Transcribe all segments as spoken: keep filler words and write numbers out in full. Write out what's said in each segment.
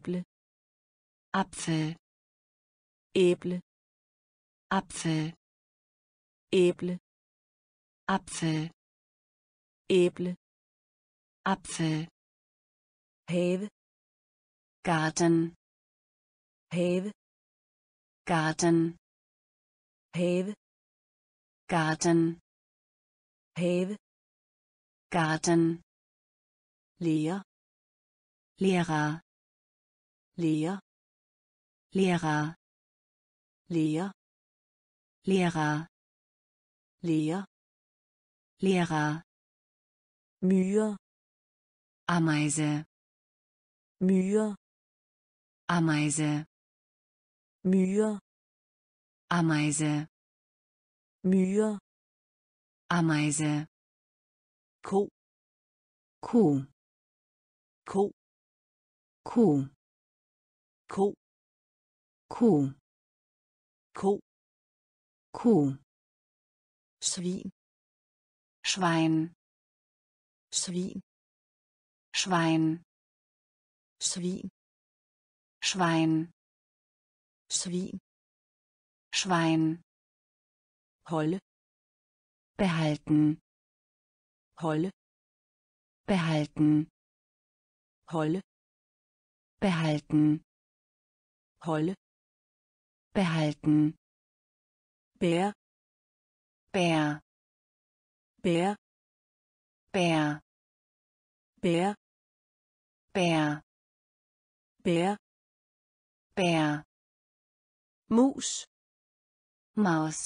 æble Apfel, æble Apfel, æble Apfel, æble Apfel, have Garten, have Garten, have Garten, have Garten, lærer Lehrer, lærer Lehrer, lærer Lehrer, lærer Lehrer, myre Ameise, myre Ameise, myre Ameise, myre Ameise, ko Kuh, ko Kuh, ko Kuh, ko Kuh, svin Schwein, svin Schwein, svin Schwein, svin Schwein, holde behalten, holde behalten, holde behalten, holde behalten, bær Bär, bær Bär, bær Bär, bær Bär, mus Maus,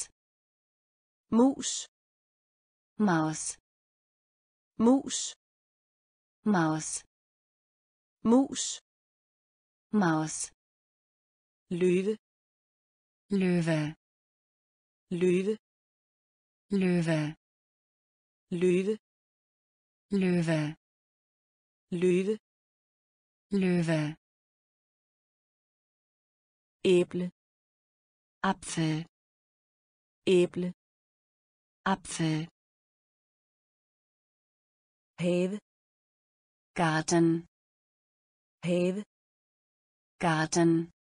mus Maus, mus Maus, mus Maus, løve Löwe, løve Löwe, løve Löwe, løve Löwe, æble Apfel, æble Apfel, have Garten, have Garten,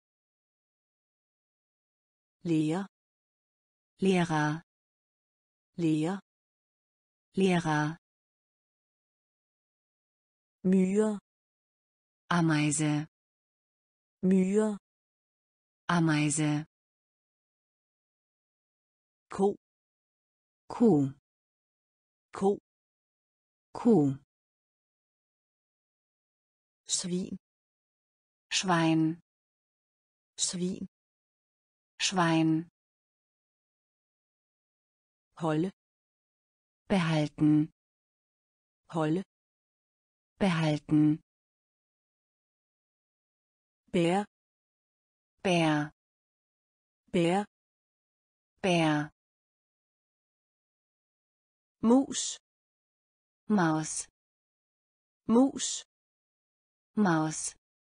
lærer Lehrer, lærer Lehrer, myre Ameise, myre Ameise, ko Kuh, ko Kuh, svin Schwein, svin Schwein, holde behalten, holde behalten, bær Bär, bær Bär, mus Maus, mus Maus,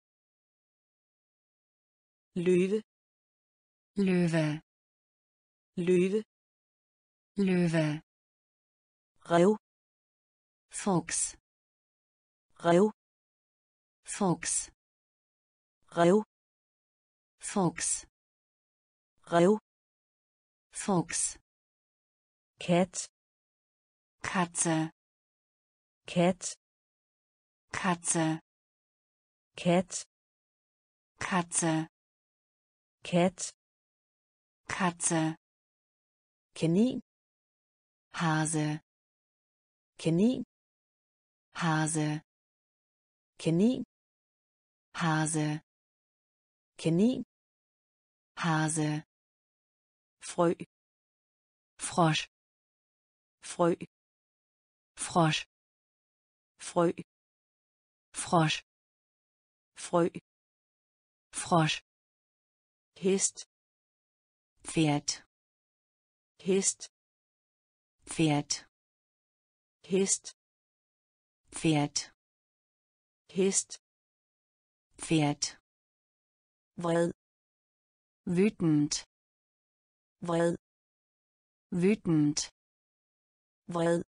løve Löwe, løve Löwe, rev Fuchs, rev Fuchs, rev Fuchs, rev Fuchs, kat Katze, kat Katze, kat Katze, kat Katze, kanin Hase, kanin Hase, kanin Hase, kanin Hase, frø Frosch, frø Frosch, frø Frosch, frø Frosch, hest Pferd, hest Pferd, hest Pferd, hest Pferd, vred wütend, vred wütend, vred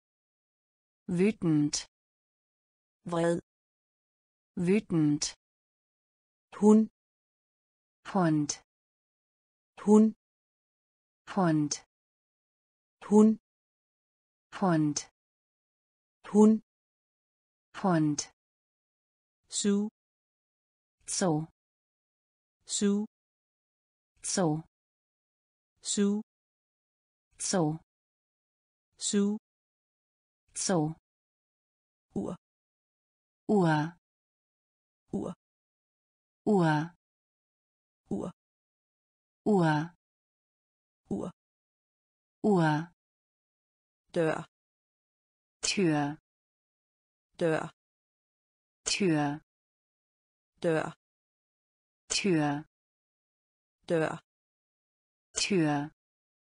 wütend, vred wütend, Hund. Hund. Hund. Hund. Hund. Hund. Hund. Hund. Zoo. Zoo. Zoo. Zoo. Zoo. Zoo. Zoo. Zoo. Ur. Uhr. Ur. Uhr. Ur. Uhr. Ur. Uhr. Dør. Tür. Dør. Tür. Dør. Tür. Dør. Tür.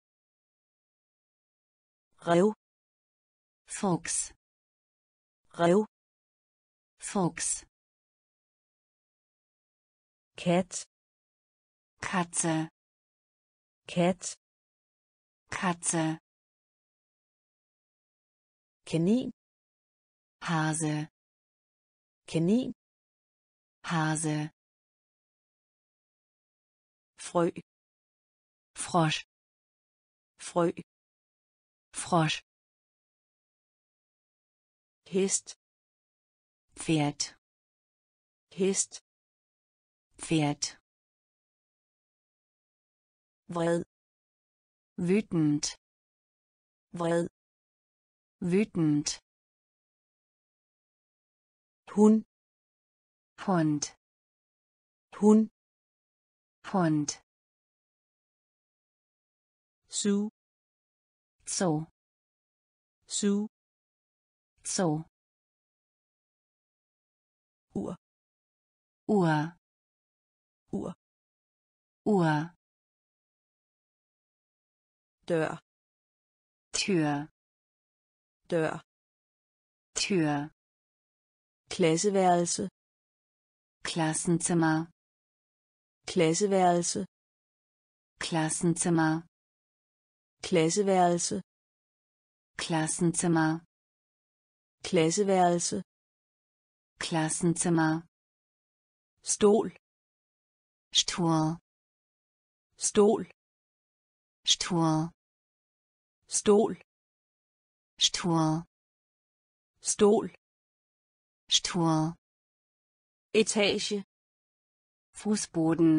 Rev. Fuchs. Rev. Fuchs. Kat. Katze. Kat. Katze. Kanin. Hase. Kanin. Hase. Frø. Frosch. Frø. Frosch. Hest. Pferd. Hest. Pferd. Vred. Wütend. Vred. Wütend. Hund. Hund. Hund. Hund. Zoo. Zoo. Zoo. Zoo. Ur. Uhr. Ur. Uhr. Dør. Tür. Dør. Tür. Klasseværelse. Klassenzimmer. Klasseværelse. Klassenzimmer. Klasseværelse. Klassenzimmer. Klasseværelse. Klassenzimmer. Stol. Stuhl. Stol. Stuhl. Stol. Stuhl. Stol. Stuhl. Etage. Fußboden.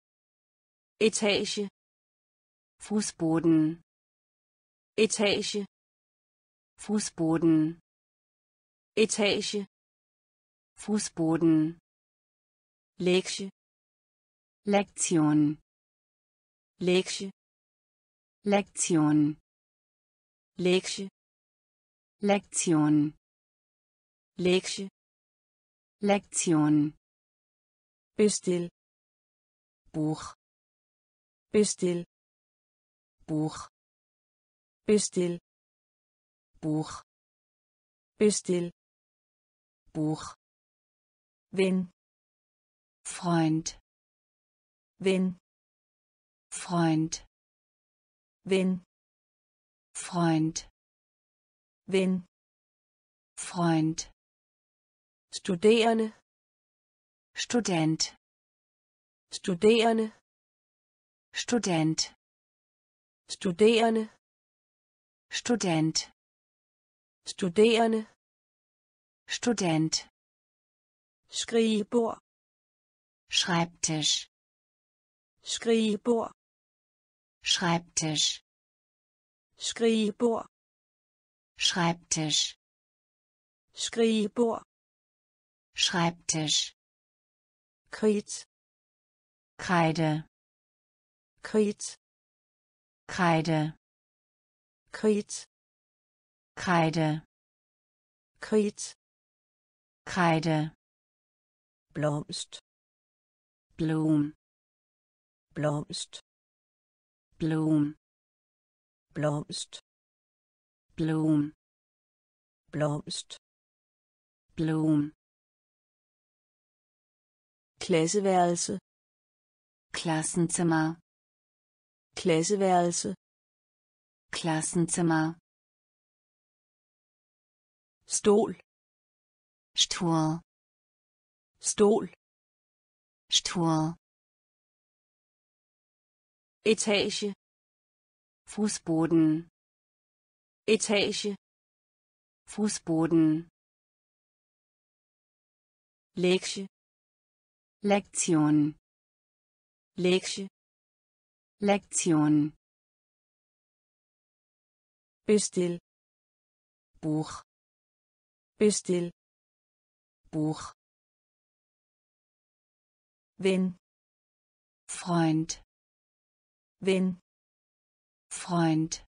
Etage. Fußboden. Etage. Fußboden. Etage. Fußboden. Lektie. Lektion. Lektie. Lektion. Lektie. Lektion. Lektie. Lektion. Bestil. Buch. Bestil. Buch. Bestil. Buch. Bestil. Buch. Ven. Freund. Ven. Freund. Ven. Freund. Ven. Freund. Studerende. Student. Studerende. Student. Studerende. Student. Studerende. Student. Skrivebord. Schreibtisch. Skrivebord. Schreibtisch. Skrivebord. Schreibtisch. Skrivebord. Schreibtisch. Kridt. Kreide. Kridt. Kreide. Kridt. Kreide. Kridt. Kreide. Blomst. Blum. Blomst. Blum. Blomst. Blum. Blomst. Blum. Klasseværelse. Klassenzimmer. Klasseværelse. Klassenzimmer. Stol. Stuhl. Stol. Stuhl, etage, Fußboden, etage, Fußboden, lektie, Lektion, lektie, Lektion, bestil, Buch, bestil, Buch, ven, Freund, ven, Freund,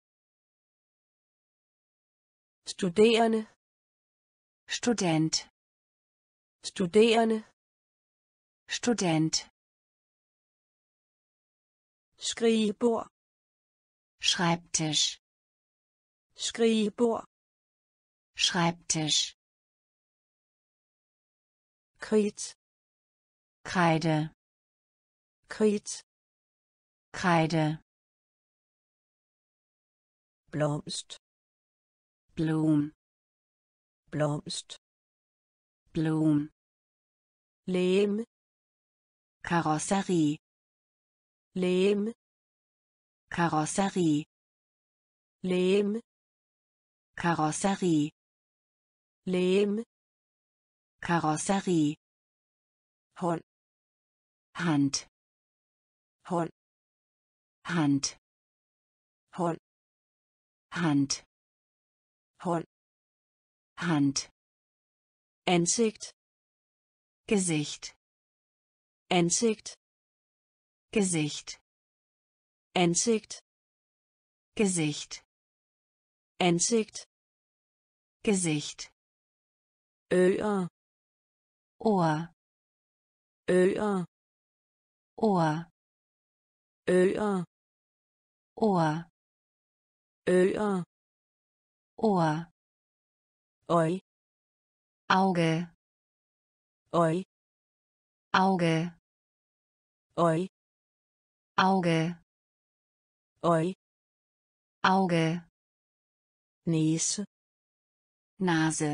studerende, Student, studerende, Student, skrivebord, Schreibtisch, skrivebord, Schreibtisch, kridt, Kreide, kridt, Kreide, blomst, Blum, blomst, Blum, legeme, Karosserie, legeme, Karosserie, legeme, Karosserie, legeme, Karosserie, hånd, Hand, hånd, Hand, hånd, Hand, hånd, Hand, ansigt, Gesicht, ansigt, Gesicht, ansigt, Gesicht, ansigt, Gesicht, ører, Ohr, ører, Ohr, ører, Ohr, ører, Ohr, øj, Auge, øj, Auge, øj, Auge, øj, Auge, næse, Nase,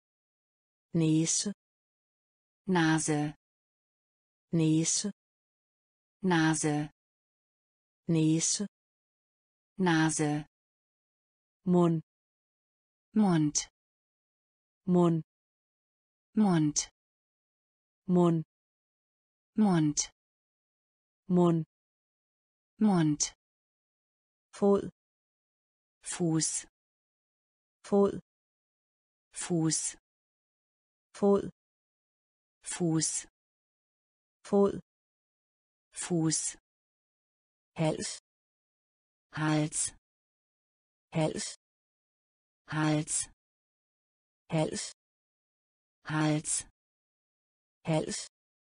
næse, Nase, næse, Nase, næse, Nase, mund, Mund, mund, Mund, mund, Mund, mund, Mund, fod, Fuß, fod, Fuß, fod, Fuß, fod, Fuß, hals, Hals, hals, Hals, hals, Hals, hals,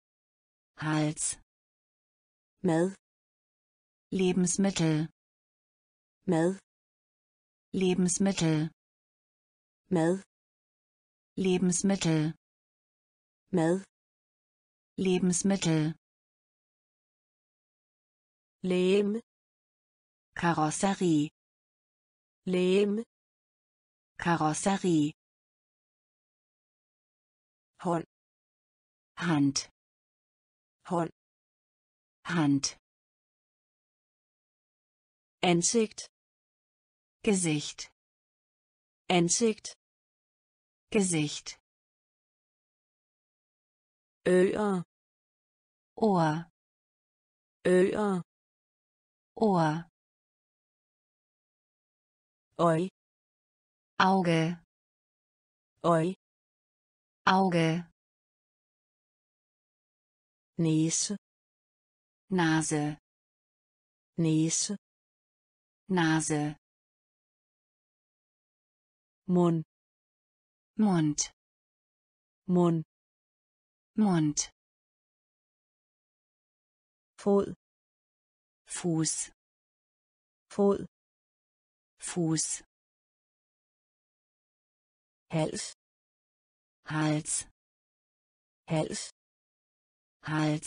Hals, mad, Lebensmittel, mad, Lebensmittel, mad, Lebensmittel, mad, Lebensmittel, legeme, Karosserie, legeme, Karosserie, hånd, Hand, hånd, Hand, ansigt, Gesicht, ansigt, Gesicht, ører, Ohr, ører, Ohr, øj, Auge, øj, Auge, næse, Nase, næse, Nase, mund, Mund, mund, Mund, fod, Fuß, fod, Fuß, hals, Hals, hals, Hals,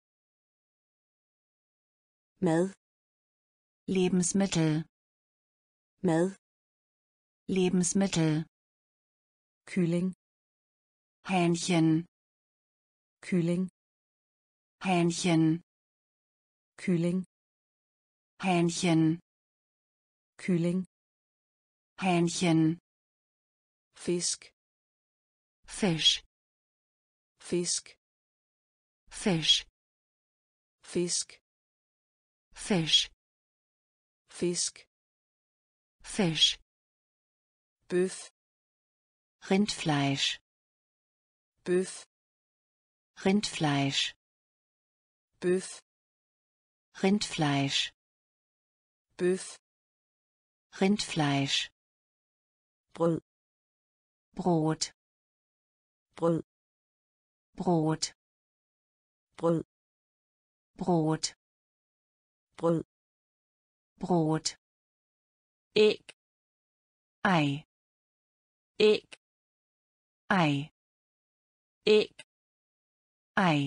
mad, Lebensmittel, mad, Lebensmittel, kylling, Hähnchen, kylling, Hähnchen, kylling, Hähnchen, kylling, Hähnchen, fisk, Fisch, fisk, Fisch, fisk, Fisch, fisk, Fisch, bøf, Rindfleisch, bøf, Rindfleisch, bøf, Rindfleisch, bøf, Rindfleisch, brød, Brot, brød, Brot, brød, Brot, brød, Brot, æg, Ei, æg, Ei, æg, Ei,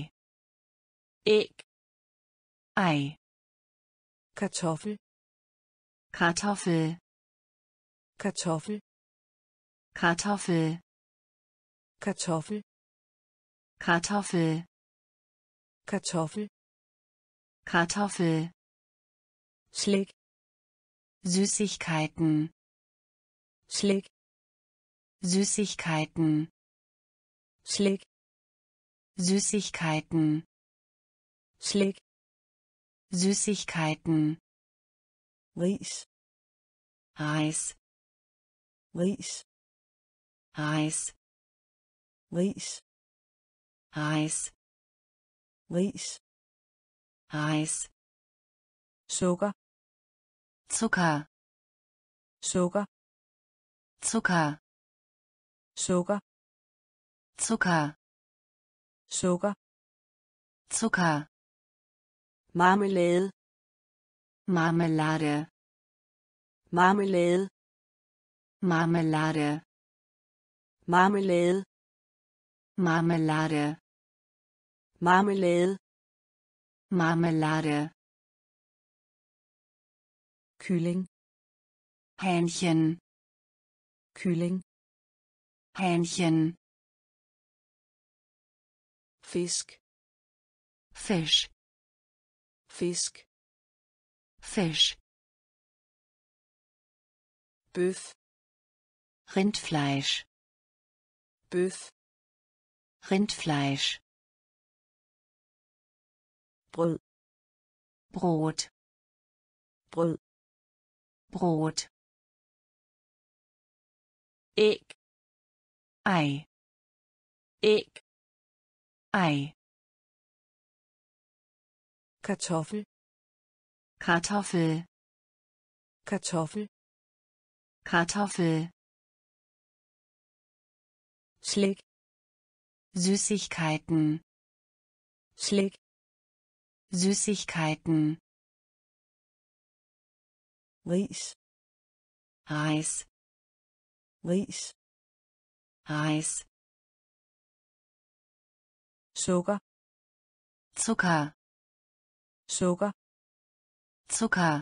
æg, Ei, kartoffel, Kartoffel, kartoffel, Kartoffel, kartoffel, Kartoffel, kartoffel, Kartoffel, slik, Süßigkeiten, slik, Süßigkeiten, slik, Süßigkeiten, slik, Süßigkeiten, ris, Reis, ris, Reis, ris, Reis, ris, Reis, sukker, Zucker, sukker, Zucker, sukker, Zucker, sukker, Zucker, marmelade, Marmelade, marmelade, Marmelade, marmelade, Marmelade, marmelade, Marmelade, kylling, Hähnchen, kylling, Hähnchen, fisk, Fisch, fisk, Fisch, bøf, Rindfleisch, bøf, Rindfleisch, brød, Brot, brød, Brot, æg, Ei, æg, Ei, kartoffel, Kartoffel, kartoffel, Kartoffel, slik, Süßigkeiten, slik, Süßigkeiten, ris, Reis, ris, Reis, sukker, Zucker, sukker, Zucker,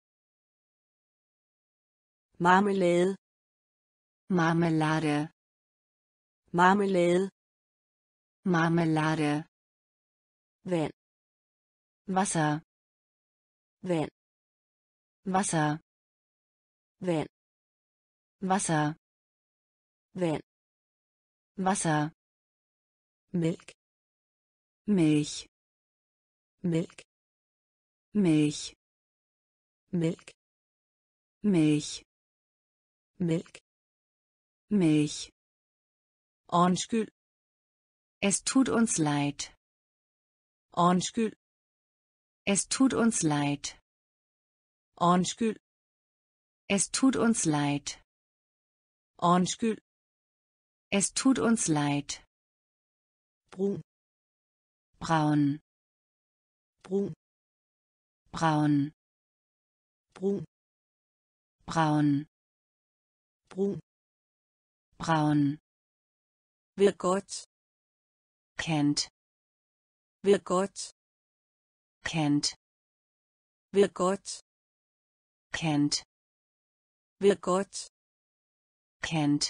marmelade, Marmelade, marmelade, Marmelade, vand, Wasser, vand, Wasser, vand, Wasser, vand, Wasser, mælk, Milch, mælk, Milch, mælk, Milch, mælk, Milch. undskyld, Es tut uns leid. undskyld, Es tut uns leid. undskyld, Es tut uns leid. undskyld, Es tut uns leid. brun, Braun, brun, braun, brun, braun, brun, braun. ved godt, Kennt, ved godt, kennt, ved godt, kennt, ved godt, kennt.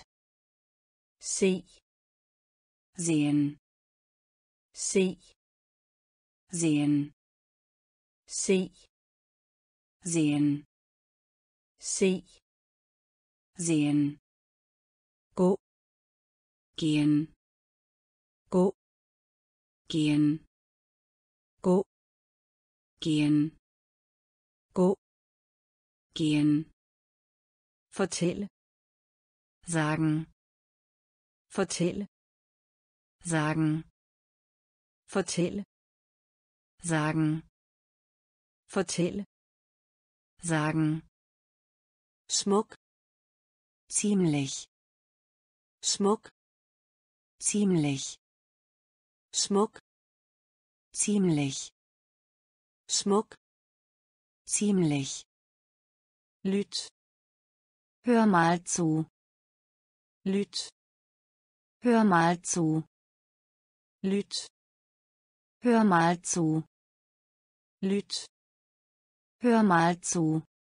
se, Sehen, se, sehen, se, sehen, se, sehen, gå, gehen, gå, gehen, gå, gehen, gå, gehen, fortælle, sagen, fortælle, sagen, fortælle, sagen, fortælle, sagen, smuk, ziemlich, smuk, ziemlich, smuk, ziemlich, smuk, ziemlich, lyt, hör mal zu, lyt, hör mal zu, lyt, hör mal zu, lyt, hör mal zu,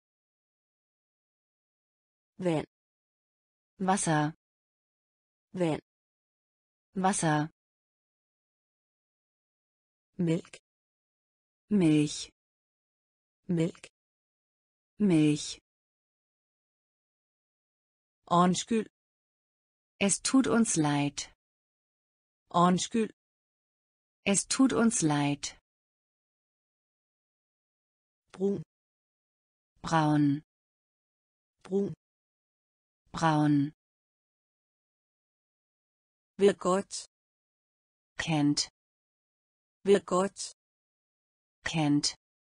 vand, Wasser, vand, Wasser, mælk, Milch, mælk, Milch, undskyld, es tut uns leid, undskyld, es tut uns leid, brun, braun, brun, braun, vil godt, kennt, vil godt, kennt,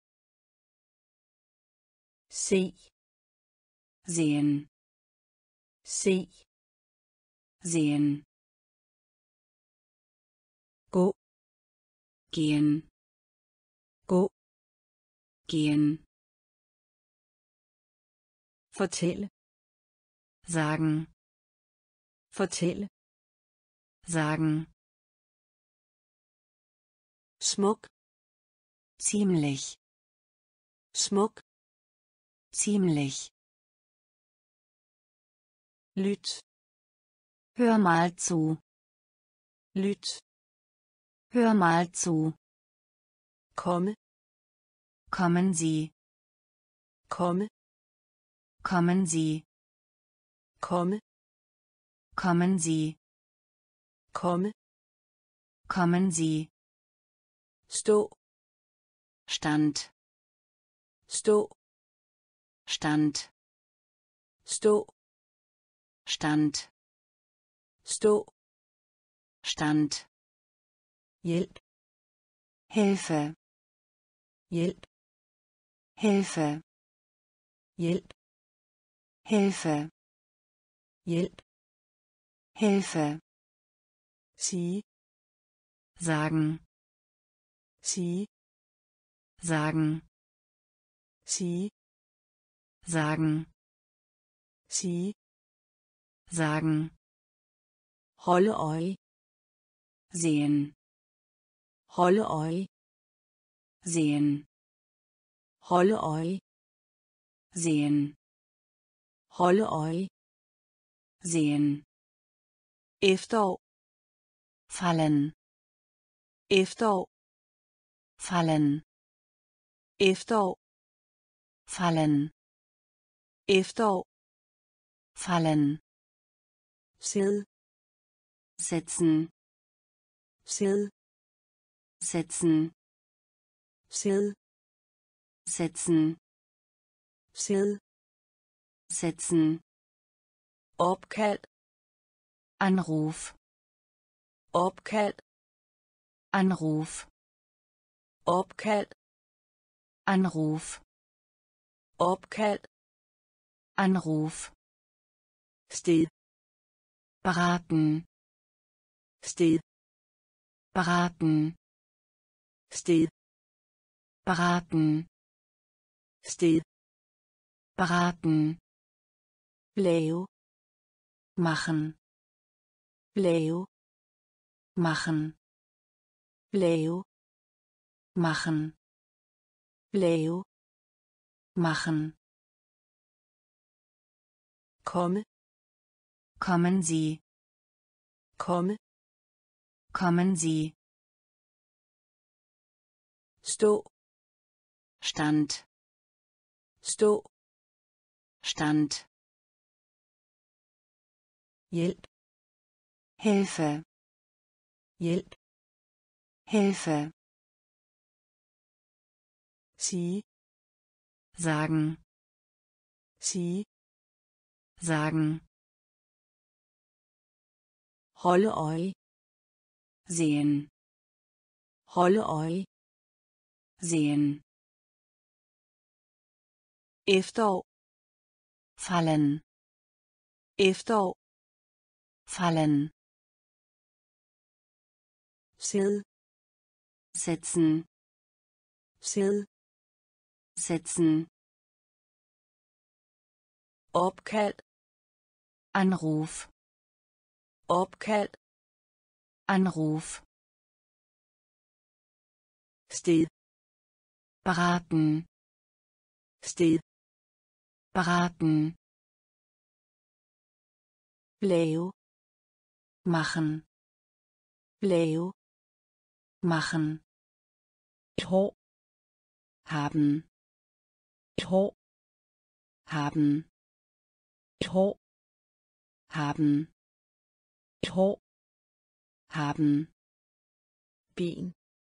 se, sehen, se, sehen, gå, gehen, gå, gehen, fortælle, sagen, fortælle, sagen, smuk, ziemlich, smuk, ziemlich, lyt, hör mal zu, lyt, hör mal zu, komme, kommen Sie, komme, kommen Sie, komme, kommen Sie, komme, kommen Sie, stå, Stand, stå, Stand, stå, Stand, stå, Stand, hjælp, Hilfe, hjælp, Hilfe, hjælp, Hilfe, hjælp, Hilfe, sige, sagen, sige, sagen, sige, sagen, sige, sagen, holde øje, sehen, holde øje, sehen, holde øje, sehen, holde øje, sehen, efterår, fallen, efterår, fallen, efterår, fallen, efterår, fallen, sid, sitzen, sid, sitzen, sid, sitzen, sid, sitzen, opkald, Anruf, opkald, Anruf, opkald, Anruf, opkald, Anruf, sted, beraten, sted, beraten, sted, beraten, sted, beraten, lave, machen, lave, machen, lave, machen, lave, machen, komme, kommen Sie, komme, kommen Sie, stå, Stand, stå, Stand, hjælp, Hilfe, hjælp, Hilfe, sige, sagen, sige, sagen, holde øje, sehen, holde øje, sehen, efterår, fallen, efterår, fallen, sid, sitzen, sid, sitzen, opkald, Anruf, opkald, Anruf, sted, beraten, sted, beraten, lave, machen, lave, machen, et hår, haben, et hår, haben, et hår, haben, et hår, haben, ben,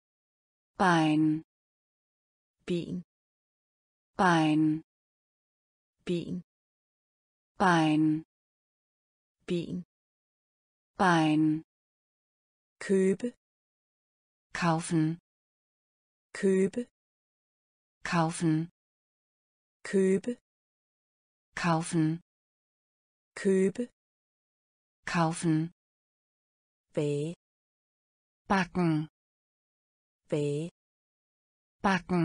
Bein, ben, Bein, ben, Bein, ben, Bein, købe, kaufen, købe, kaufen, købe, kaufen, købe, kaufen, bage, backen, bage, backen,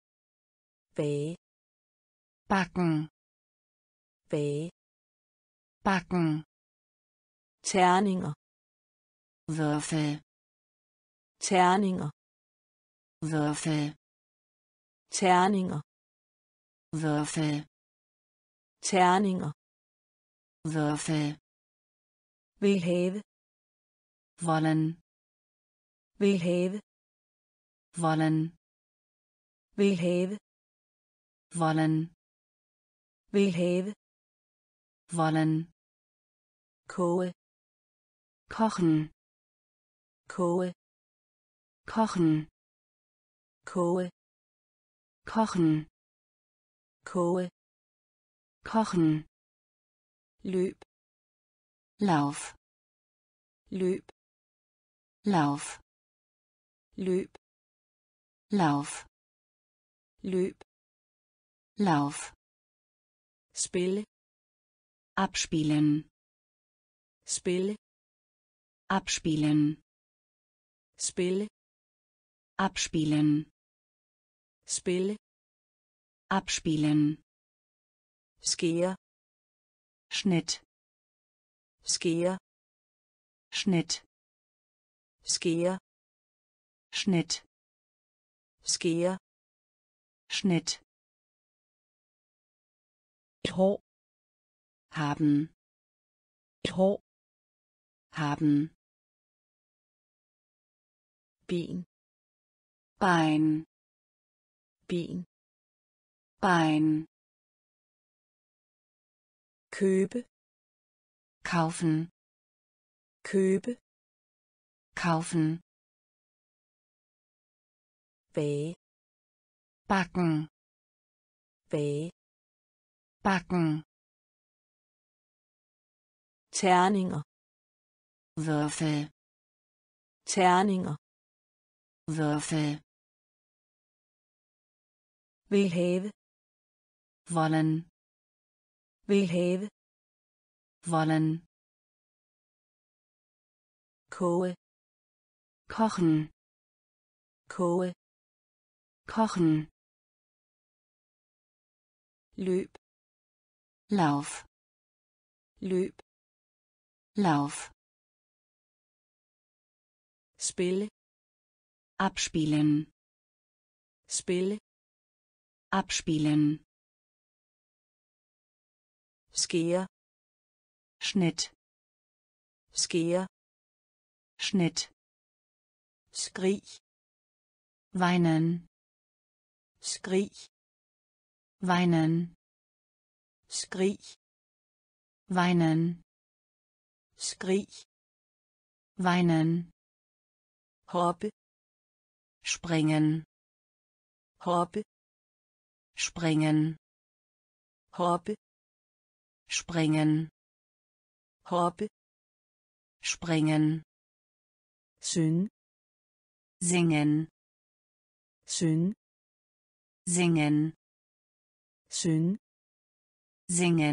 bage, backen, bage, backen, terninger, Würfel, terninger, Würfel, terninger, Würfel, terninger, Würfel, vil have, wollen, vil have, wollen, vil have, wollen, vil have, wollen, koge, kochen, koge, kochen, koge, kochen, koge, kochen, løb, Lauf, løb, Lauf, løb, Lauf, løb, Lauf, spille, abspielen, spille, abspielen, spille, abspielen, spille, abspielen, skære, Schnitt, skære, Schnitt, skære, Schnitt, skære, Schnitt, et hår, haben, et hår, haben, ben, Bein, ben, Bein, købe, kaufen, købe, kaufen, bage, backen, bage, backen, terninger, Würfel, terninger, Würfel, vil have, wollen, vil have, wollen, koge, kochen, koge, kochen, løb, Lauf, løb, Lauf, spille, abspielen, spille, abspielen, skære, Schnitt, skære, Schnitt, skrig, weinen, skrig, weinen, skrig, weinen, skrig, weinen, hoppe, springen, hoppe, springen, hoppe, springen, hoppe, springen, synge, singen, synge, singen, synge, singen,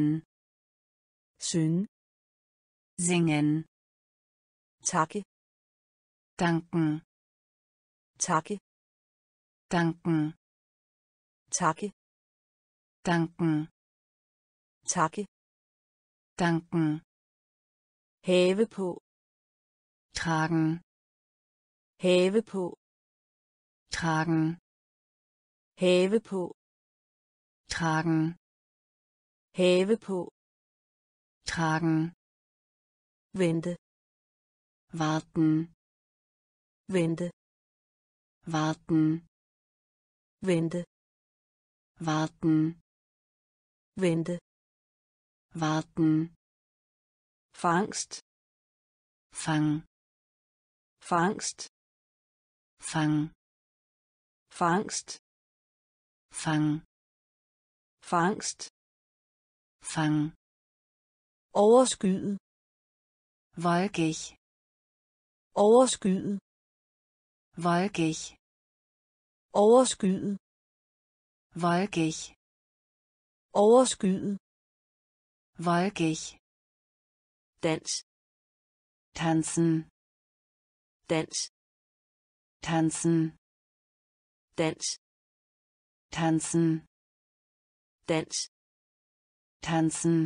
synge, singen, takke, danken, takke, danken, takke, danken, takke, danken, have på, tragen, have på, tragen, have på, tragen, have på, tragen, vente, warten, vente, warten, vente, warten, vente, warten, fangst, fang, fangst, fang, fangst, fang, fangst, fang, overskyet, wolkig, overskyet, wolkig, overskyet, wolkig, overskyet, wolkig, dans, tanzen, dans, tanzen, dans, tanzen, dans, tanzen,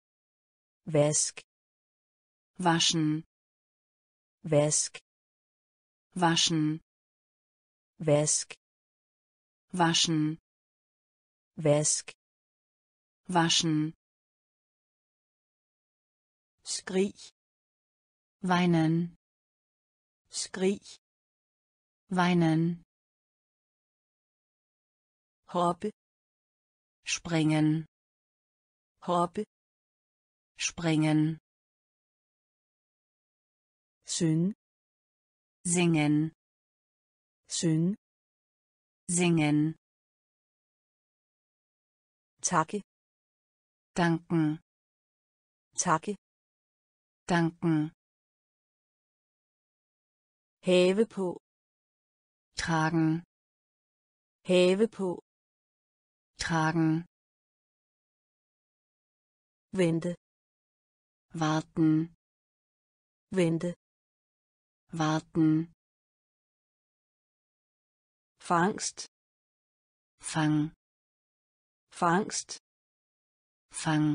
vask, waschen, vask, waschen, vask, waschen, vask, waschen, skrig, weinen, skrig, weinen, hoppe, springen, hoppe, springen, synge, singen, synge, singen, takke, danken, takke, danken, have på, tragen, have på, tragen, vente, warten, vente, warten, fangst, fang, fangst, fang,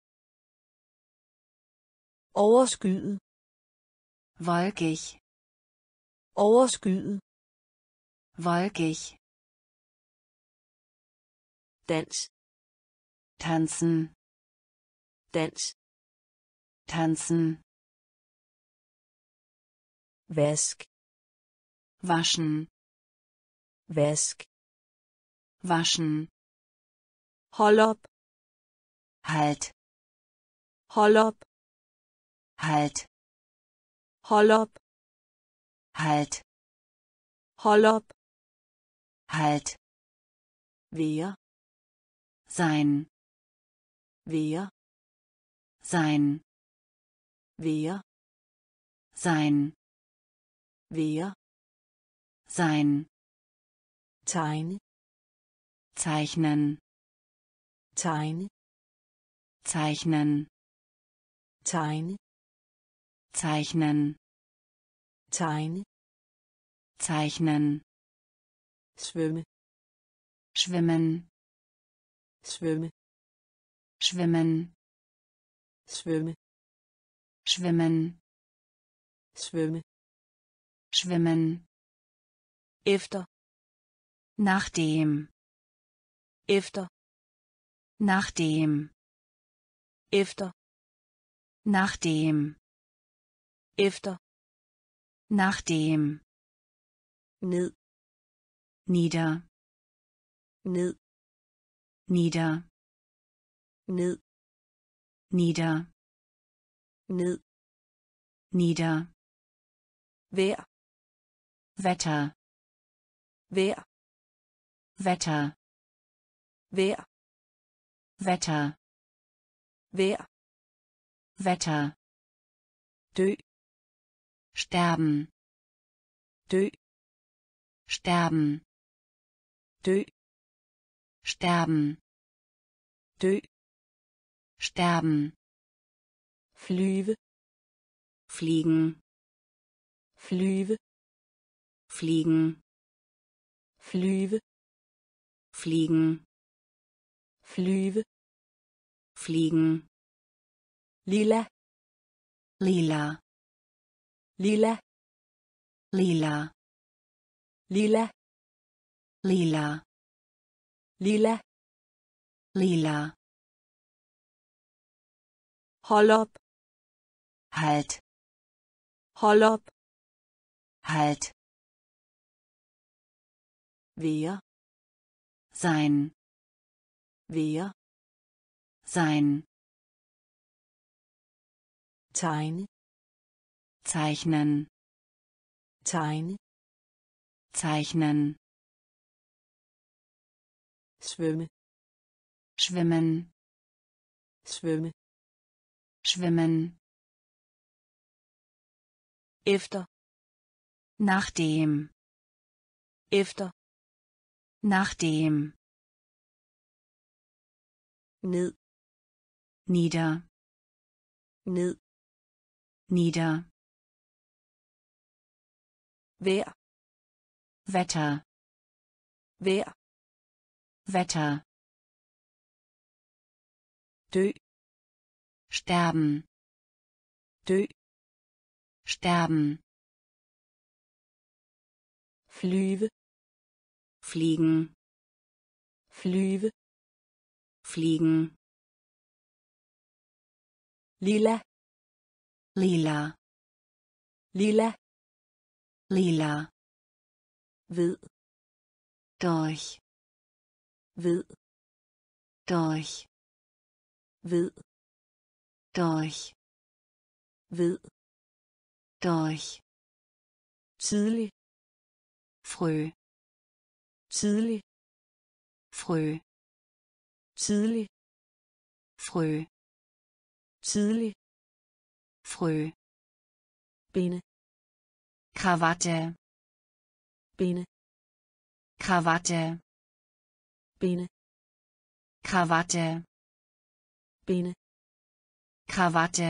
overskyet, wolkig, overskyet, wolkig, dans, tanzen, dans, tanzen, vask, waschen, vask, waschen, hold op, halt, hold op, halt, hold op, halt, hold op, halt, være, sein, være, sein, være, sein, være, sein, tegne, zeichnen, tegne, zeichnen, tegne, zeichnen, tegne, zeichnen, svømme, schwimmen, svømme, schwimmen, svømme, schwimmen, svømme, schwimmen, efter, nachdem, efter, nachdem, efter, nachdem, efter, nachdem, ned, nieder, ned, nieder, ned, nieder, ned, nieder, vejr, Wetter, vejr, Wetter, vejr, Wetter, vejr, Wetter, dø, sterben, dø, sterben, dø, sterben, dø, sterben, flyve, fliegen, flyve, fliegen, flyve, fliegen, flyve, fliegen, lilla, lila, lilla, lila, lilla, lila, lilla, lila, hold op, halt, hold op, halt, være, sein, være, sein, tegne, zeichnen, tegne, zeichnen, svømme, schwimmen, svømme, schwimmen, efter, nachdem, efter, nachdem, ned, nieder, ned, nieder, vejr, Wetter, vejr, Wetter, dø, sterben, dø, sterben, flyve, fliegen, flyve, fliegen, lilla, lila, lilla, lila, ved, durch, ved, durch, ved, durch, ved, durch, tidlig, früh, tidlig, früh, tidlig, früh, tidlig, früh, binde, Krawatte, binde, Krawatte, binde, Krawatte, binde, Krawatte,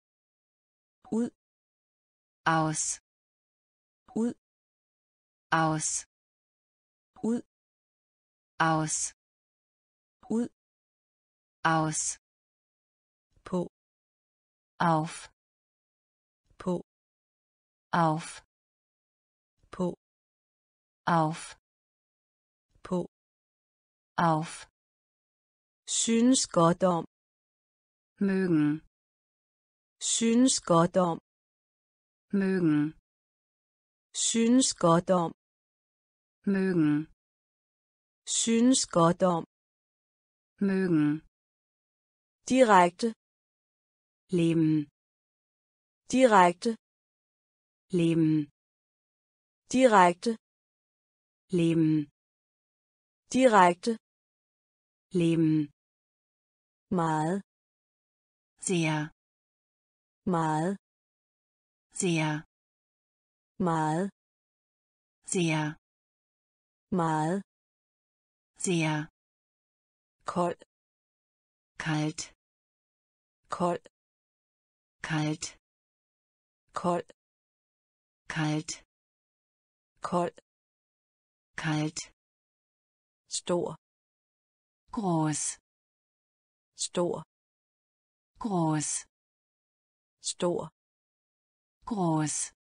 ud, aus, ud, aus, ud, aus, ud, aus, på, auf, på, auf, på, auf, på, auf, synes godt om, mögen, synes godt om, mögen, synes godt om, mögen, synes godt om, mögen, direkte, leben, direkte, leben, direkte, leben, direkte, leben, meget, sehr, meget, sehr, meget, sehr, meget, sehr, kold, kalt, kold, kalt, kold, kalt, kold, kalt, stor, groß, stor, groß, stor, groß,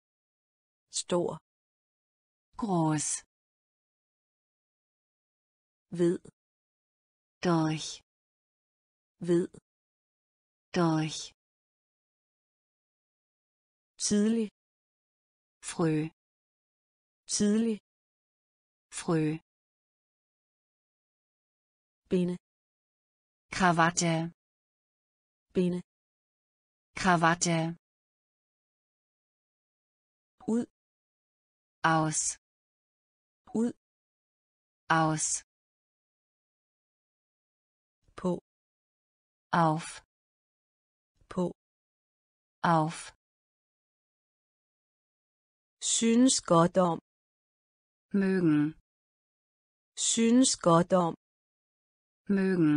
stor, groß, ved, durch, ved, durch, tidlig, früh, tidlig, früh, binde, Krawatte, binde, Krawatte, ud, aus, ud, aus, på, auf, på, auf, synes godt om, mögen, synes godt om, mögen,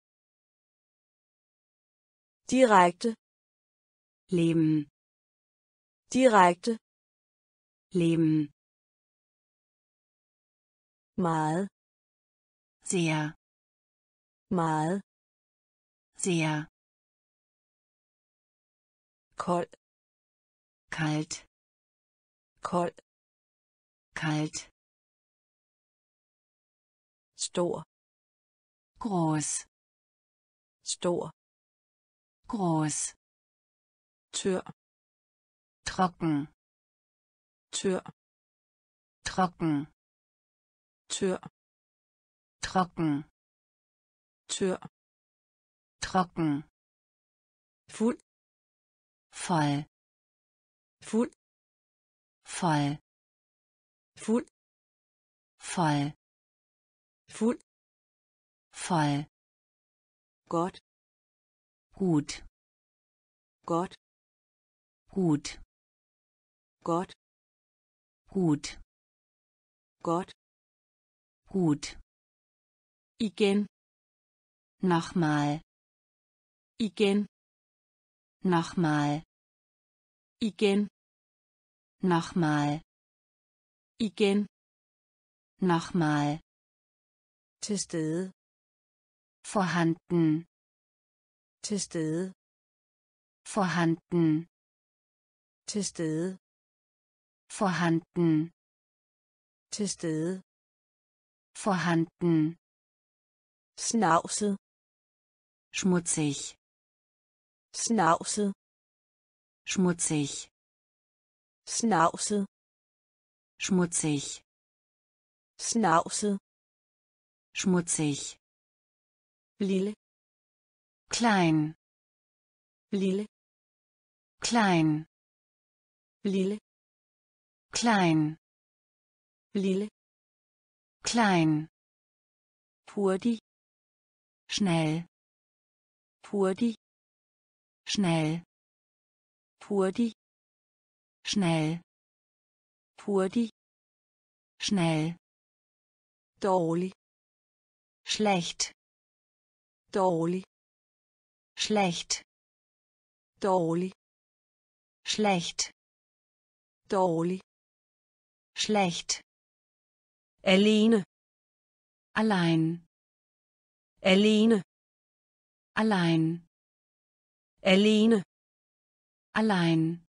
direkte, leben, direkte, leben, meget, sehr, meget, sehr, kold, kalt, kold, kalt, stor, groß, stor, groß, tør, trocken, tør, trocken, tør, trocken, tør, trocken, fuld, voll, fuld, voll, fuld, voll, fuld, voll, godt, gut, godt, gut, godt, gut, godt, gut, igen, nochmal, igen, nochmal, igen, nochmal, igen, nochmal, til stede, vorhanden, til stede, vorhanden, til stede, vorhanden, til stede, vorhanden, snavset, schmutzig, snavset, schmutzig, snavset, schmutzig, snavset, schmutzig, lille, klein, lille, klein, lille, klein, lille, klein, hurtig, schnell, hurtig, schnell, hurtig, schnell, hurtig, schnell, dårlig, schlecht, dårlig, schlecht, dårlig, schlecht, dårlig, schlecht, alene, allein, alene, allein, alene, allein,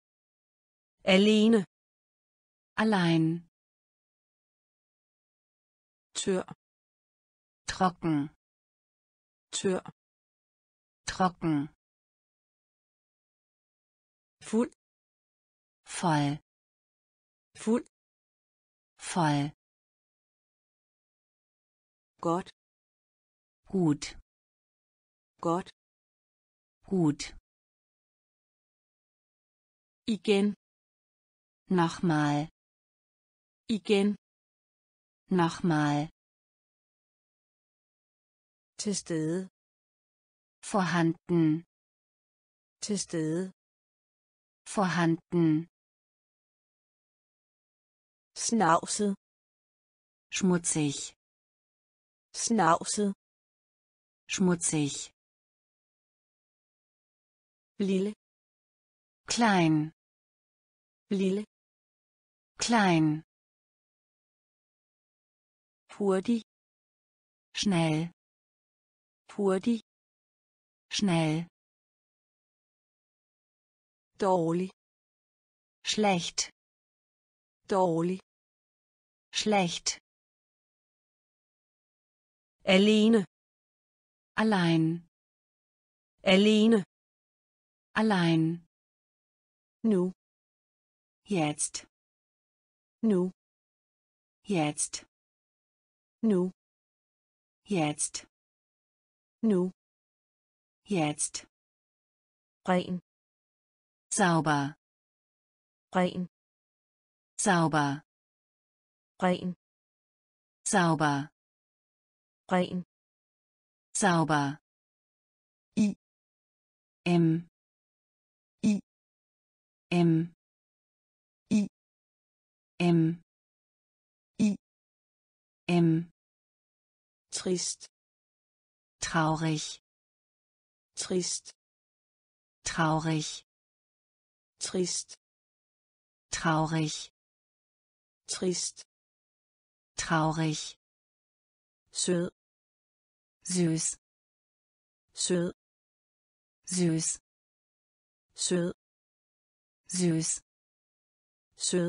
alene, allein, tør, trocken, tør, trocken, fuld, voll, fuld, voll, godt, gut, godt, gut, igen, nochmal, igen, nochmal, til stede, vorhanden, til stede, vorhanden, snavset, schmutzig, snavset, schmutzig, lille, klein, lille, klein, hurtig, schnell, hurtig, schnell, dårlig, schlecht, dårlig, schlecht, alene, allein, alene, allein, nu, jetzt, nu, jetzt, nu, jetzt, Nu. Jetzt. Ren. Sauber. Ren. Sauber. Ren. Sauber. Ren. Sauber. I. Im. I. Im. I. Im. I. Im. Trist. Traurig. Trist. Traurig. Trist. Traurig. Trist. Traurig. Sød. Süß. Sød. Süß. Sød. Süß. Sød.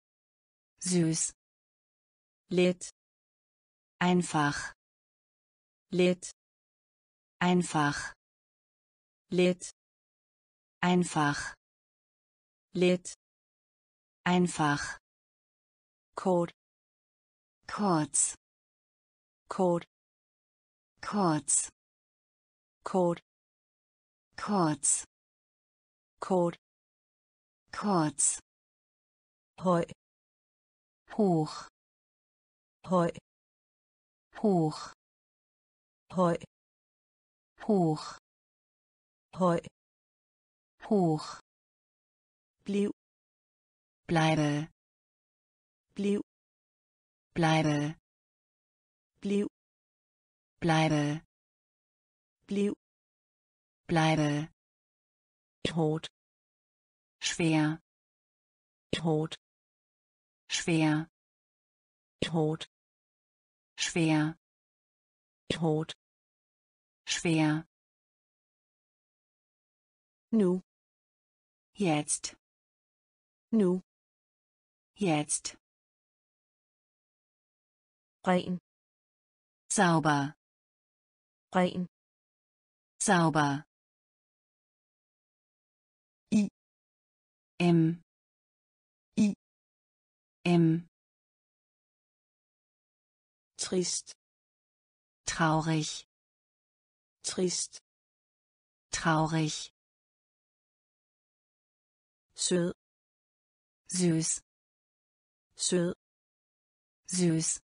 Süß. Let. Einfach. Let. Einfach. Let. Einfach. Let. Einfach. Kort. Kurz. Kort. Kurz. Kort. Kurz. Kort. Kurz. Høj. Hoch. Høj. Hoch. Høj. Hoch. Høj. Hoch. Bliv. Bleibe. Bliv. Bleibe. Bliv. Bleibe. Bliv. Bleibe. Hårdt. Schwer. Hårdt. Schwer. Hårdt. Schwer. Hårdt. Schwer. Nu. Jetzt. Nu. Jetzt. Ren. Sauber. Ren. Sauber. I. Im. I. Im. Trist. Traurig. Trist. Traurig. Sød. Süß. Sød. Süß.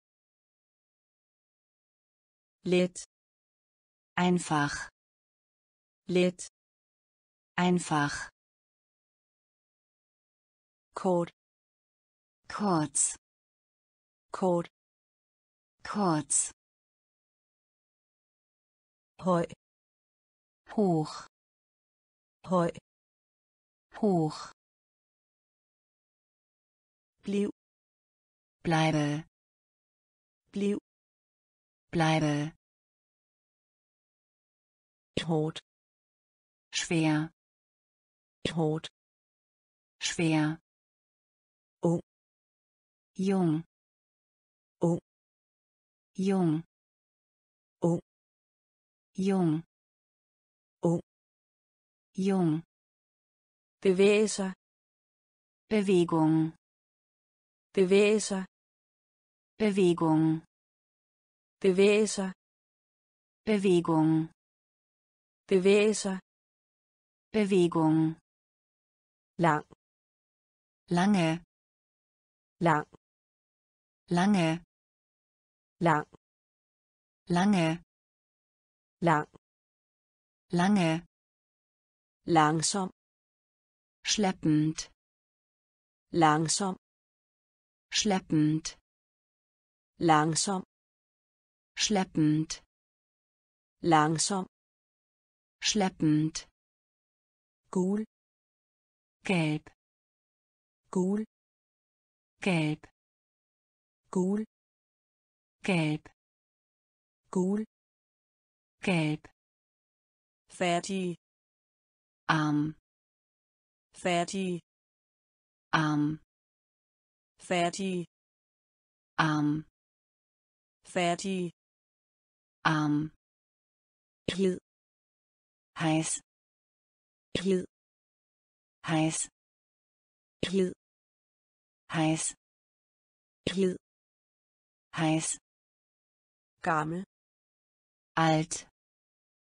Let. Einfach. Let. Einfach. Kort. Kurz. Kort. Kurz. Høj. Hoch. Høj. Hoch. Bliv. Bleibe. Bliv. Bleibe. Hårdt. Schwer. Hårdt. Schwer. Ung. Jung. Ung. Jung. Ung. Jung. Ung. Jung. Bevæge sig. Bewegung. Bevæge sig. Bewegung. Bevæge sig. Bewegung. Bevæge sig. Bewegung. Lang. Lange. Lang. Lange. Lang. Lange. Lang. Lange. Langsom. Schleppend. Langsom. Schleppend. Langsom. Schleppend. Langsom. Schleppend. Gul. Gelb. Gul. Gelb. Gul. Gelb. Gul. Gelb. Færdig. Arm. Færdig. Arm. Færdig. Arm. Færdig. Arm. Glid. Heiß. Glid. Heiß. Glid. Heiß. Glid. Heiß. Gammel. Alt.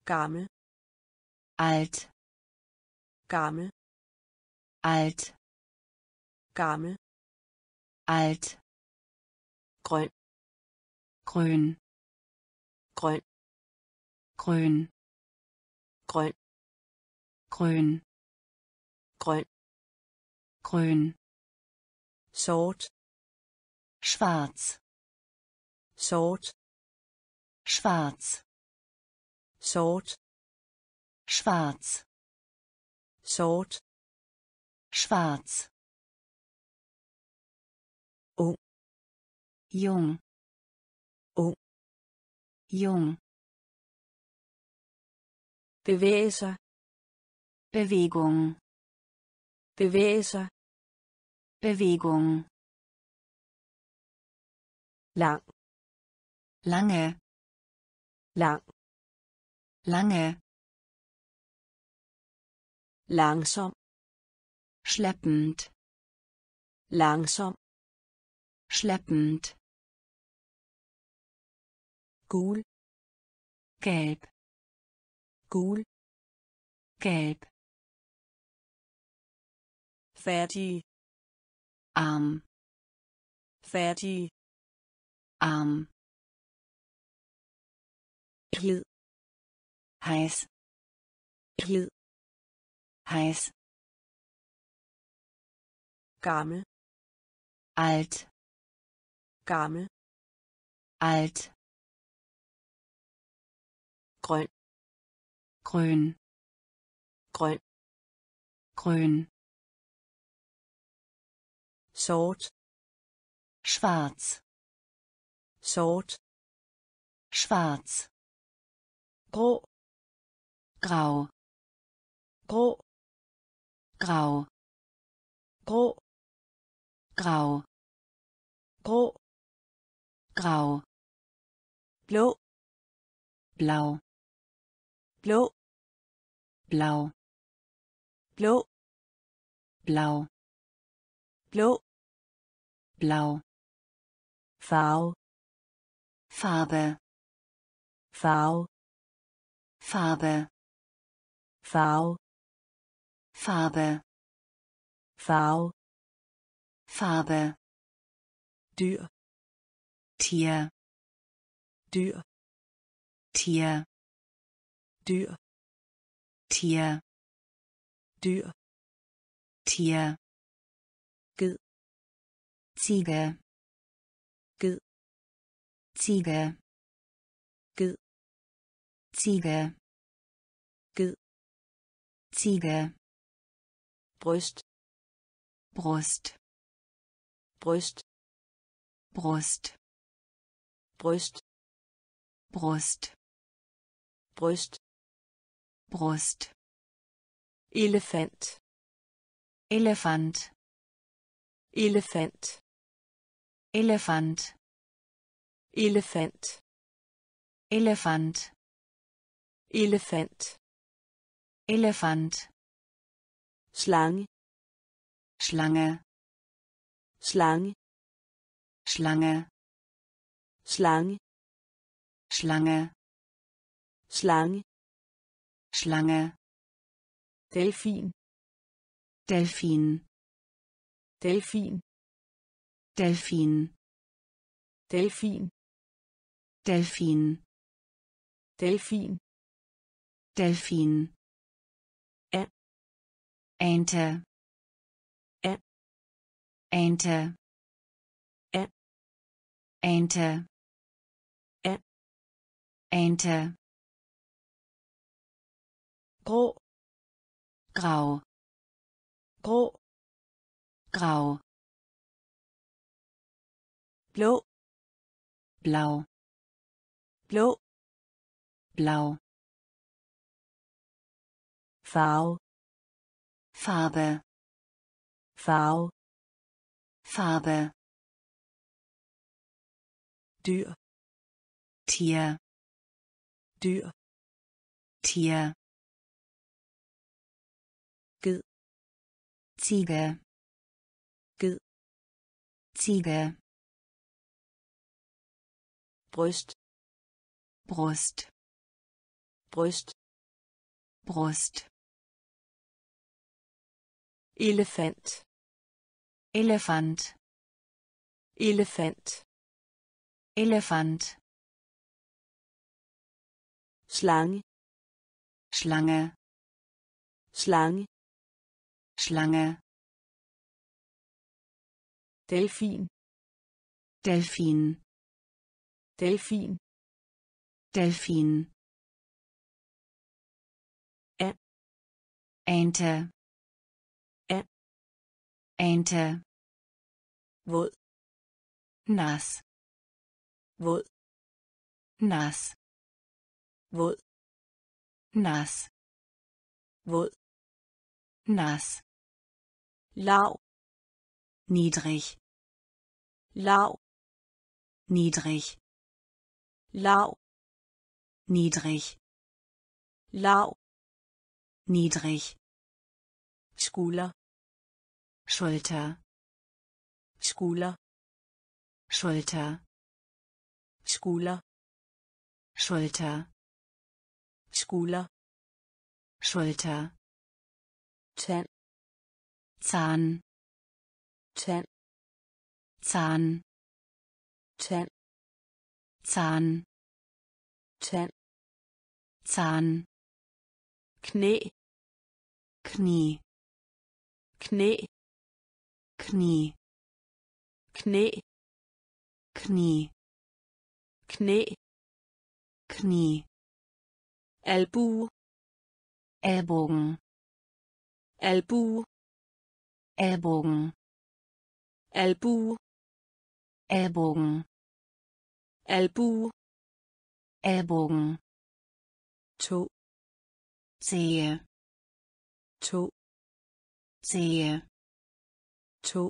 gammel, alt, gammel, alt, gammel, alt, grøn, grün, grøn, grün, grøn, grün, grøn, grün, sort, schwarz, sort, schwarz, sort, schwarz, sort, schwarz, ung, jung, ung, jung, bevæge sig, Bewegung, bevæge sig, Bewegung, lang, lange, lang, lange, langsom, schleppend, langsom, schleppend, gul, gelb, gul, gelb, færdig, arm, færdig, arm, glid, heiß, glid, heiß, gammel, alt, gammel, alt, grøn, grün, grøn, grün, sort, schwarz, sort, schwarz, grå, grau, grå, grau, grå, grau, grå, grau, blå, blau, blå, blau, blå, blau, blå, blau, farve, Farbe, farve, Farbe, farve, Farbe, farve, Farbe, dyr, Tier, dyr, Tier, dyr, Tier, dyr, Tier, ged, Ziege, ged, Ziege, ged, Ziege, ged, Ziege, bryst, Brust, bryst, Brust, bryst, Brust, bryst, Brust, elefant, Elefant, elefant, Elefant, elefant, Elefant, elefant, Elefant, slange, Schlange, slange, Schlange, slange, Schlange, slange, Schlange, delfin, Delfin, delfin, Delfin, delfin, Delfin, delfin, Delfin, Ä. Ente, Ä. Ente, Ä. Ente, Ä. Ente, grå, grau, grå, grau, blå, blau, blå, blau, farve, Farbe, farve, Farbe, dyr, Tier, dyr, Tier, ged, Ziege, ged, Ziege, bryst, Brust, bryst, Brust, elefant, Elefant, elefant, Elefant, slange, Schlange, slange, Schlange, delfin, Delfin, delfin, Delfin, Ant. Ente, Ant. Ente, våd, nass, våd, nass, våd, nass, våd, nass, lav, niedrig, lav, niedrig, lav, niedrig, lav, niedrig, skulder, Schulter, skulder, Schulter, skulder, Schulter, skulder, Schulter, tand, Zahn, tand, Zahn, tand, Zahn, tand, Zahn, knæ, Knie, knæ, Knie, knæ, Knie, knæ, Knie, albue, Ellbogen, albue, Ellbogen, albue, Ellbogen, albue, Ellbogen, to, Zehe, to, Zehe, to,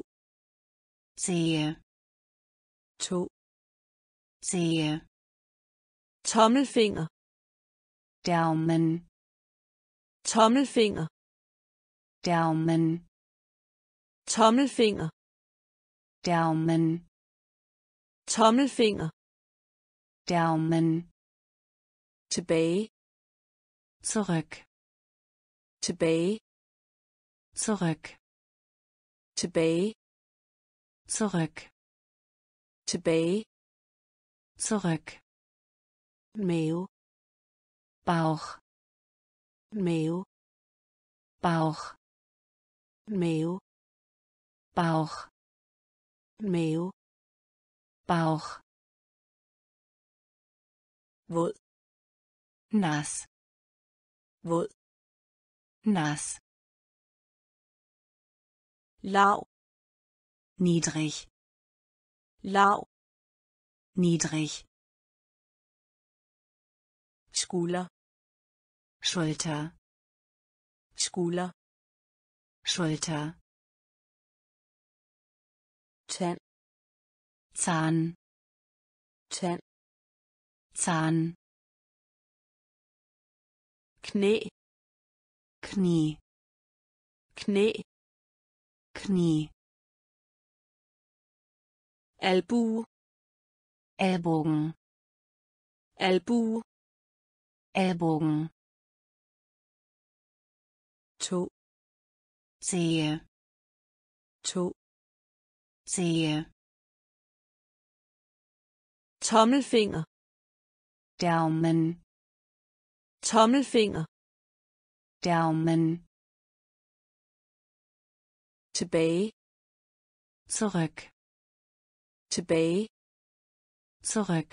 Zehe, to, Zehe, tommelfinger, Daumen, tommelfinger, Daumen, tommelfinger, Daumen, tommelfinger, Daumen, tilbage, zurück, tilbage, zurück, tilbage, zurück, tilbage, zurück, mave, Bauch, mave, Bauch, mave, Bauch, mave, Bauch, våd, nass, våd, nass, lav, niedrig, lav, niedrig, skulder, Schulter, skulder, Schulter, tand, Zahn, tand, Zahn, knæ, Knie, knæ, Knie, albue, Ellbogen, albue, Ellbogen, to, Zehe, to, Zehe, tommelfinger, Daumen, tommelfinger, Daumen, tilbage, zurück, tilbage, zurück,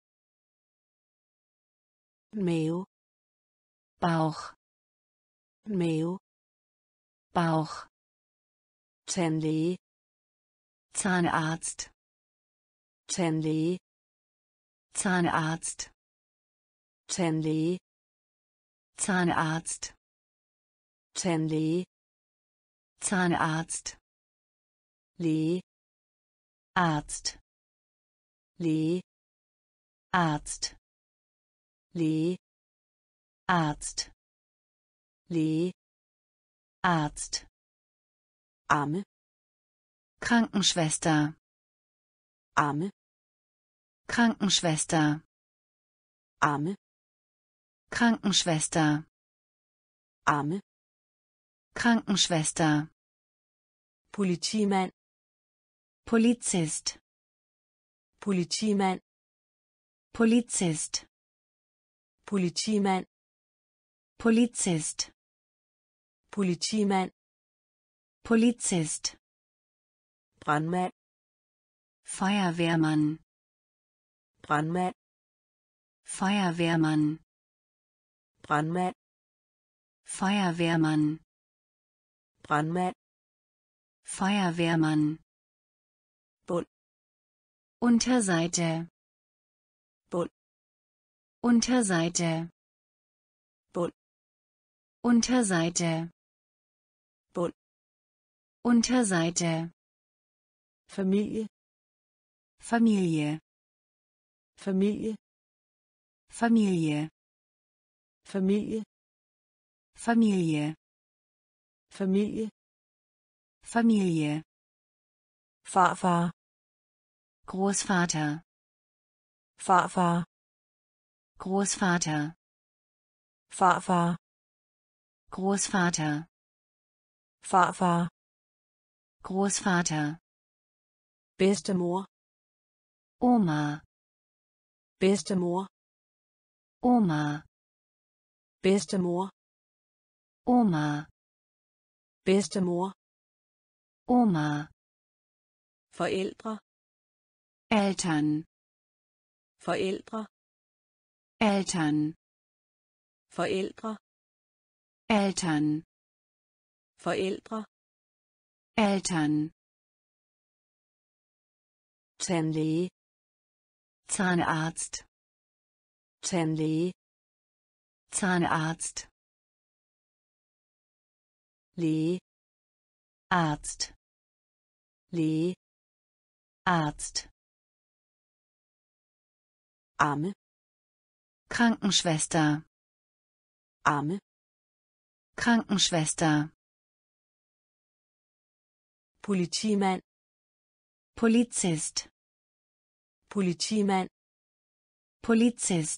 mave, Bauch, mave, Bauch, tandlæge, Zahnarzt, tandlæge, Zahnarzt, tandlæge, Zahnarzt, tandlæge, Zahnarzt, læge, Arzt, læge, Arzt, læge, Arzt, læge, Arzt, amme, Krankenschwester, amme, Krankenschwester, amme, Krankenschwester. Amme. Krankenschwester. Politimand. Polizist. Politimand. Polizist. Politimand. Polizist. Politimand. Polizist. Brandmand. Feuerwehrmann. Brandmand. Feuerwehrmann. Brandmand. Feuerwehrmann. Brandmand. Feuerwehrmann. Bund. Unterseite. Bund. Unterseite. Bund. Unterseite. Bund. Unterseite. Familie. Familie. Familie. Familie. Familie. Familie. Familie. Familie. Farfar. Großvater. Farfar. Großvater. Farfar. Großvater. Farfar. Großvater. Bedstemor. Oma. Bedstemor. Oma. Bedstemor. Oma. Bedstemor. Oma. Forældre. Eltern. Forældre. Eltern. Forældre. Eltern. Forældre. Eltern. Tandlæge. Zahnarzt. Tandlæge. Zahnarzt. Læge. Arzt. Læge. Arzt. Amme. Krankenschwester. Amme. Krankenschwester. Politimand. Polizist. Politimand. Polizist.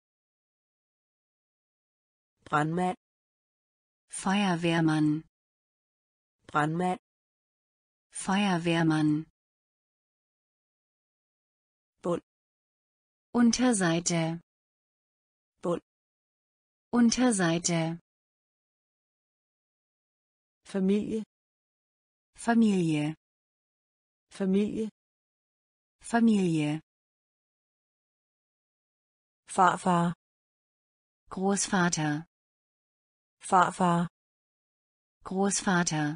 Brandmand. Feuerwehrmann. Brandmand. Feuerwehrmann. Bund. Unterseite. Bund. Unterseite. Familie. Familie. Familie. Familie. Farfar. Großvater. Farfar. Großvater.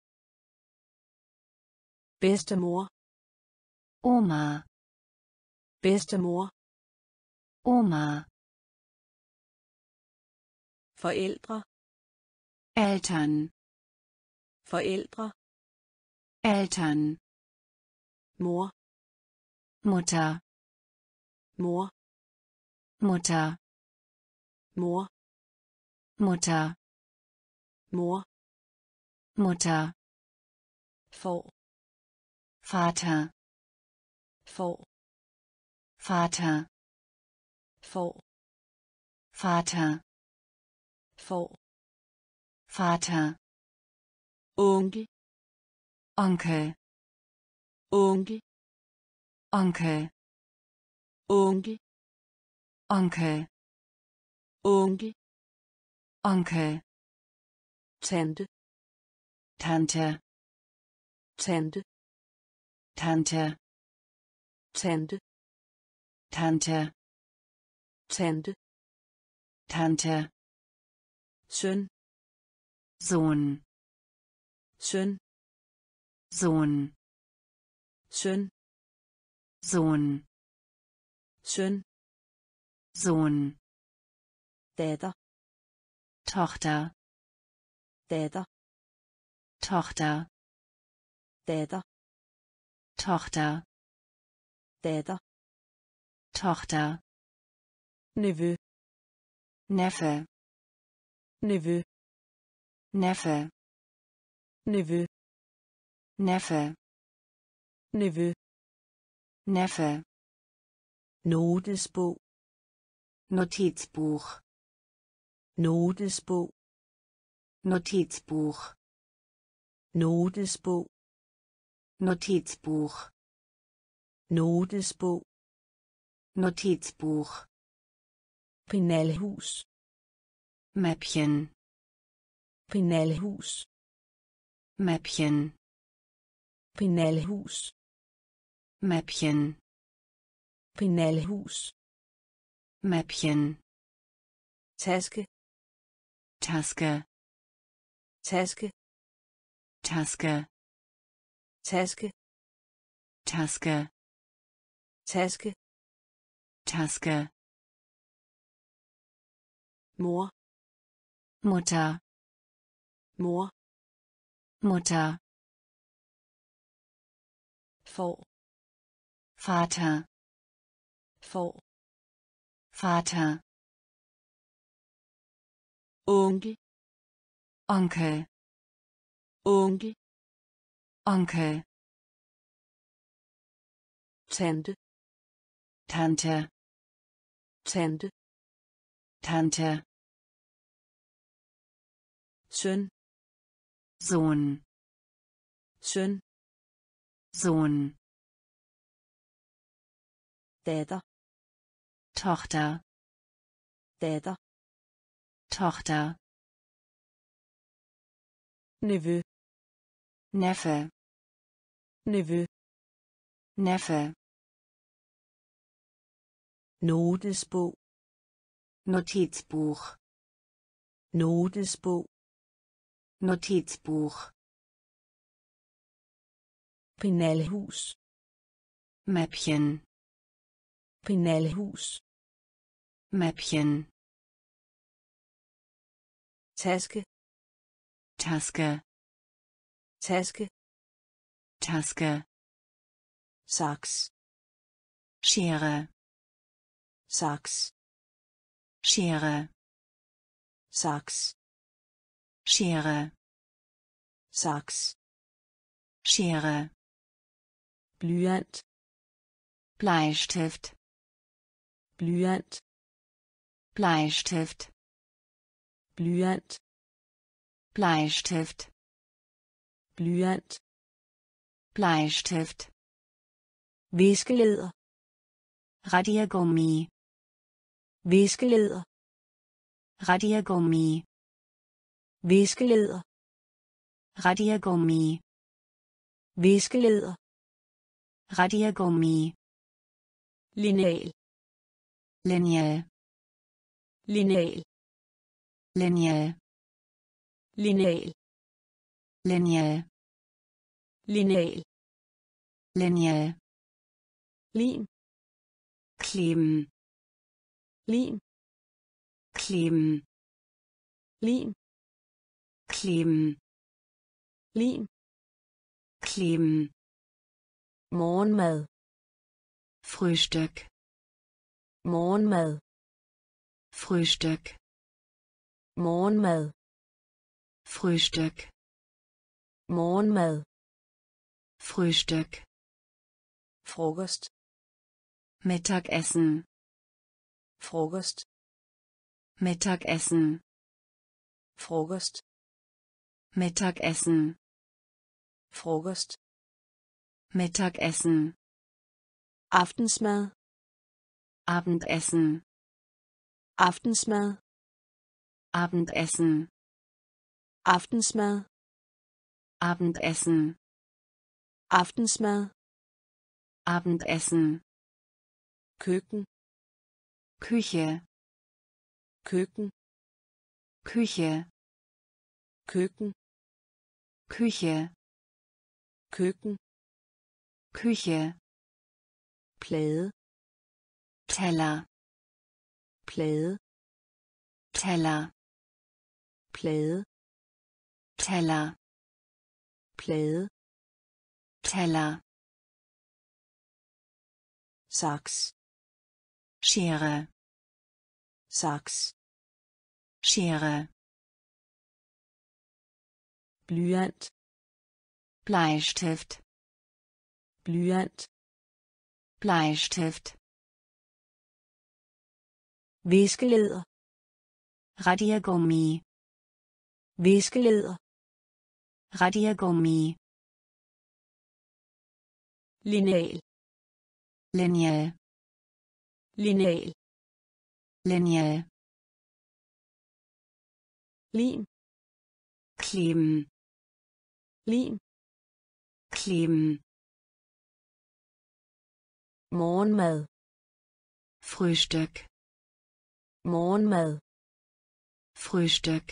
Bedstemor. Oma. Bedstemor. Oma. Forældre. Eltern. Forældre. Eltern. Mor. Mutter. Mor. Mutter. Mor. Mutter. Mor. Mutter. For. Vater. For. Vater. For. Vater. For. Vater. Onkel. Onkel. Onkel. Onkel. Onkel. Onkel. Onkel. Onkel. Tante. Tante. Tante. Tante. Tante. Tante. Tante. Tante. Søn. Sohn. Søn. Sohn. Søn. Sohn. Søn. Sohn. Datter. Tochter. Datter. Tochter. Datter. Tochter. Datter. Tochter. Nevø. Neffe. Nevø. Neffe. Nevø. Neffe. Nevø. Neffe. Notesbog. Notizbuch. Notesbog. Notizbuch. Notesbog. Notizbuch. Notesbog. Notizbuch. Penalhus. Mäppchen. Penalhus. Mäppchen. Penalhus. Mäppchen. Penalhus. Mäppchen. Taske. Taske. Taske. Taske. Taske. Taske. Taske. Taske. Mor. Mutter. Mor. Mutter. For. Vater. For. Vater. Onkel. Onkel. Onkel. Onkel. Tante. Tante. Tante. Tante. Søn. Sohn. Søn. Sohn. Datter. Tochter. Datter. Tochter. Nevø. Neffe. Nevø. Neffe. Notesbog. Notizbuch. Notesbog. Notizbuch. Penalhus. Mäppchen. Penalhus. Mäppchen. Taske. Taske. Taske. Taske. Saks. Schere. Saks. Schere. Saks. Schere. Saks. Schere. Blyant. Bleistift. Blyant. Bleistift. Blyant. Bleistift. Blyant. Bleistift. Viskeleder. Radiergummi. Viskeleder. Radiergummi. Viskeleder. Radiergummi. Viskeleder. Radiergummi. Lineal. Lineal. Lineal. Lineal. Lineal. Lineal. Lineal. Lineal. Lim. Kleben. Lim. Kleben. Lim. Kleben. Lim. Kleben. Morgenmad. Frühstück. Morgenmad. Frühstück. Morgenmad. Frühstück. Morgenmad. Frühstück. Frokost. Mittagessen. Frokost. Mittagessen. Frokost. Mittagessen. Frokost. Mittagessen. Aftensmad. Abendessen. Aftensmad. Abendessen. Aftensmad. Abendessen. Aftensmad. Abendessen. Køkken. Küche. Køkken. Küche. Køkken. Küche. Køkken. Küche. Plade. Teller. Plade. Teller. Plade. Teller. Plade. Teller. Saks. Schere. Saks. Schere. Blyant. Bleistift. Blyant. Bleistift. Viskeleder. Radiergummi. Viskeleder. Radiergummi. Lineal. Lineal. Lineal. Lineal. Lim. Kleben. Lim. Kleben. Morgenmad. Frühstück. Morgenmad. Frühstück.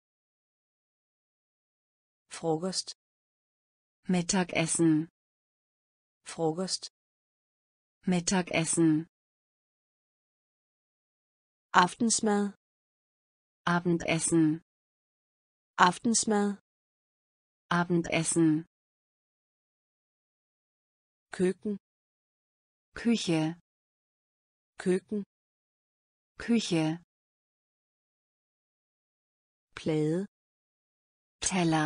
Frokost. Mittagessen. Frokost. Mittagessen. Aftensmad. Abendessen. Aftensmad. Abendessen. Køkken. Küche. Køkken. Küche. Plade. Teller.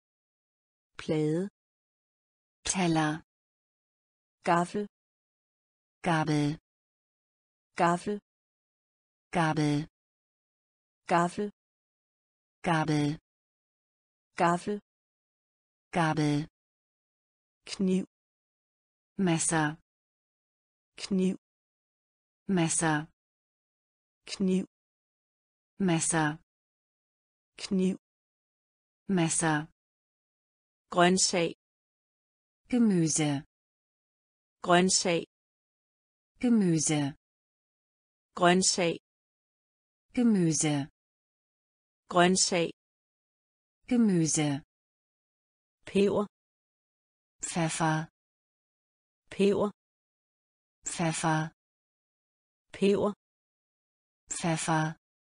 Plade. Teller. Gaffel. Gabel. Gaffel. Gabel. Gaffel. Gabel. Gaffel. Gabel. Kniv. Messer. Kniv. Messer. Kniv. Messer. Kniv. Messer. Grøntsag. Gemüse. Grøntsag. Gemüse. Grøntsag. Gemüse. Grøntsag. Gemüse. Peber. Pfeffer. Peber. Pfeffer. Peber. Pfeffer.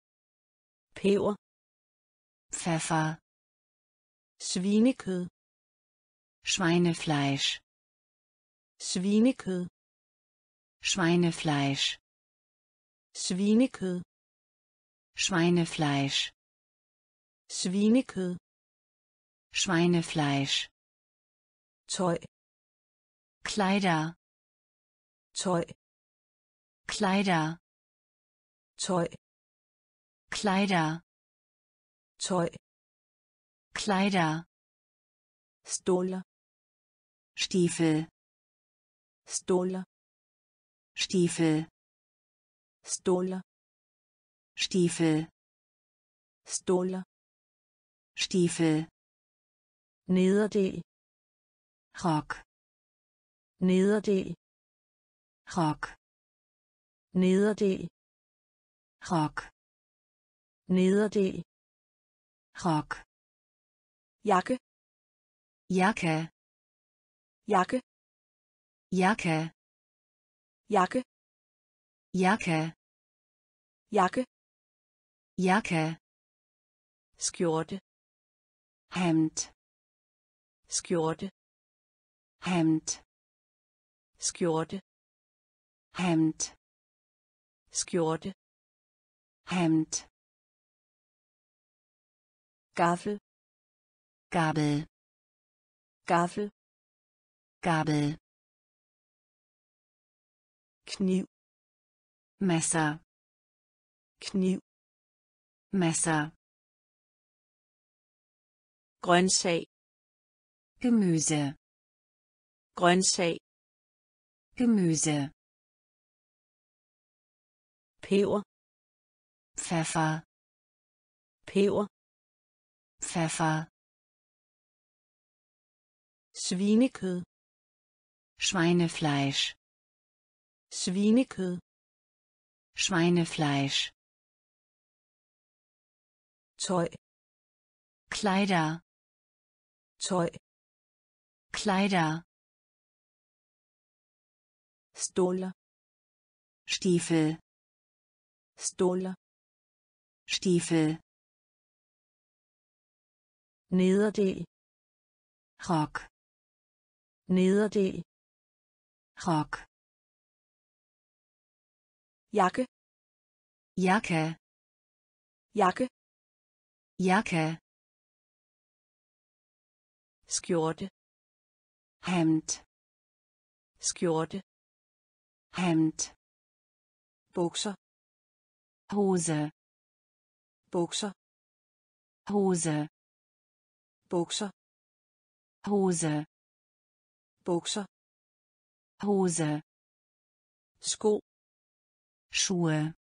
Peber. Pfeffer. Svinekød. Schweinefleisch. Svinekød. Schweinefleisch. Svinekød. Schweinefleisch. Svinekød. Schweinefleisch. Tøj. Kleider. Tøj. Kleider. Tøj. Kleider. Tøj. Kleider. Ståler. Stiefel. Ståler. Stiefel. Ståler. Stiefel. Ståler. Stiefel. Nederdel. Rock. Nederdel. Rock. Nederdel. Rock. Nederdel. Rock. Jakke. Jacke. Jakke. Jacke. Jakke. Jacke. Jakke. Jacke. Skjorte. Hemd. Skjorte. Hemd. Skjorte. Hemd. Skjorte. Hemd. Gaffel. Gabel. Gaffel. Gabel. Kniv. Messer. Kniv. Messer. Grøntsag. Gemüse. Grøntsag. Gemüse. Peber. Pfeffer. Peber. Pfeffer. Svinekød. Schweinefleisch. Svinekød. Schweinefleisch. Tøj. Kleider. Tøj. Kleider. Ståler. Stiefel. Ståler. Stiefel. Nederdel. Rock. Nederdel. Rock. Jakke. Jacke. Jakke. Jacke. Skjorte. Hemd. Skjorte. Hemd. Bukser. Hose. bukser, Hose, bukser, Hose, bukser, Hose, sko, Schuhe,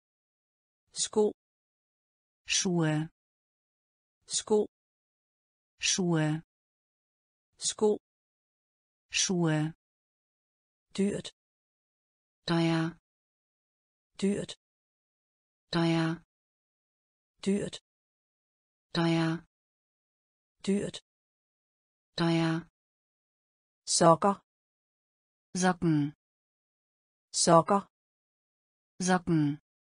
sko, Schuhe, sko, Schuhe, sko, Schuhe, dyrt, teuer, dyrt, teuer, dyrt, teuer, dyrt, teuer, sokker, Socken, sokker, Socken,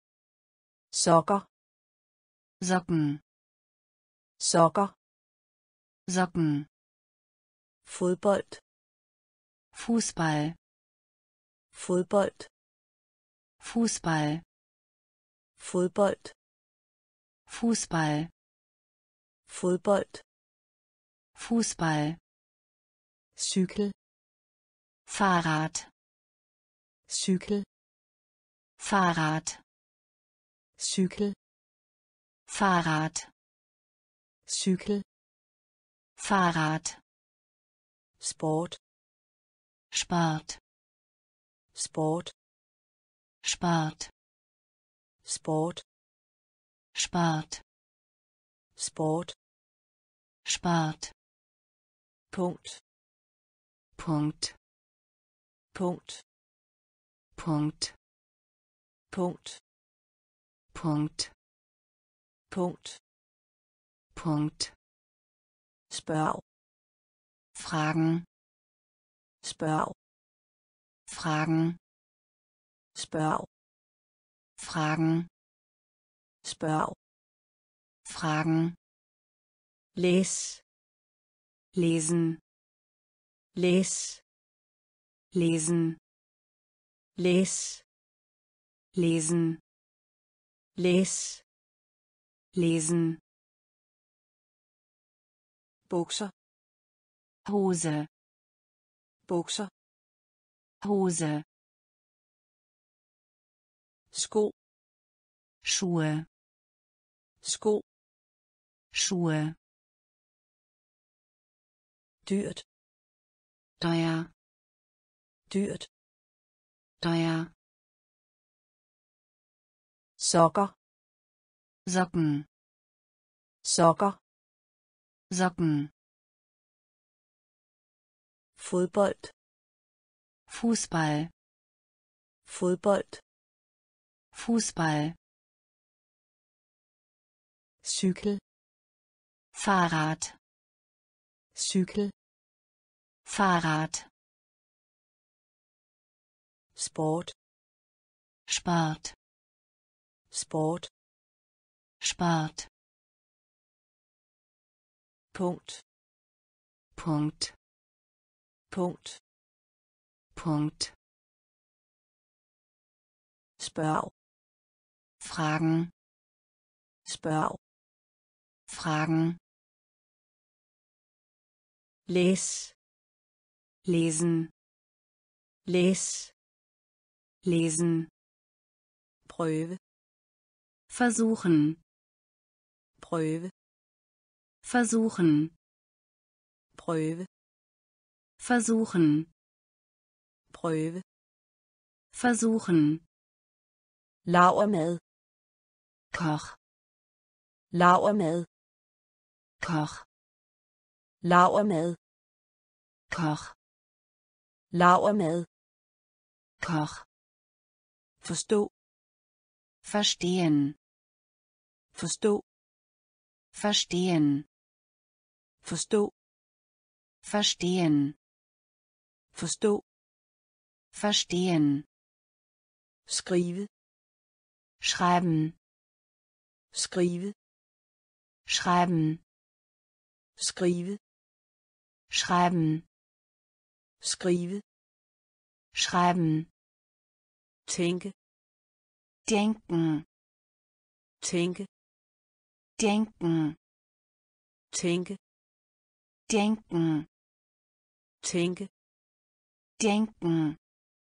sokker, Socken, sokker, Socken, fodbold, Fußball, fodbold, Fußball, fodbold, Fußball, fodbold, Fußball, cykel, Fahrrad, cykel, Fahrrad, cykel, Fahrrad, cykel, Fahrrad, sport, Sport, sport, Sport, sport, Sport, sport, Sport, punkt, Punkt, punkt, Punkt, punkt, Punkt, punkt, Punkt, spørg, Fragen, spørg, Fragen, spørg, Fragen, spørg, Fragen, læs, lesen, læs, lesen, læs, lesen, læs, lesen, bukser, Hose, bukser, Hose, sko, Schuhe, sko, Schuhe, dyrt, teuer, dyrt, teuer, sokker, Socken, sokker, Socken, fodbold, Fußball, fodbold, Fußball, cykel, Fahrrad, cykel, Fahrrad, sport, Sport, sport, Sport, punkt, Punkt, punkt, Punkt, spørg, Fragen, spørg, Fragen, læs, lesen, læs, lesen, prøve, versuchen, prøve, versuchen, prøve, versuchen, prøve, versuchen, lavermad, Koch, lavermad, Koch, lavermad, Koch, lavermad, Koch, forstå, verstehen, forstå, verstehen, forstå, verstehen, forstå, verstehen, skrive, schreiben, skrive, schreiben, skrive, schreiben, skrive, schreiben, tænke, denken, tænke, denken, tænke, denken, tænke, denken,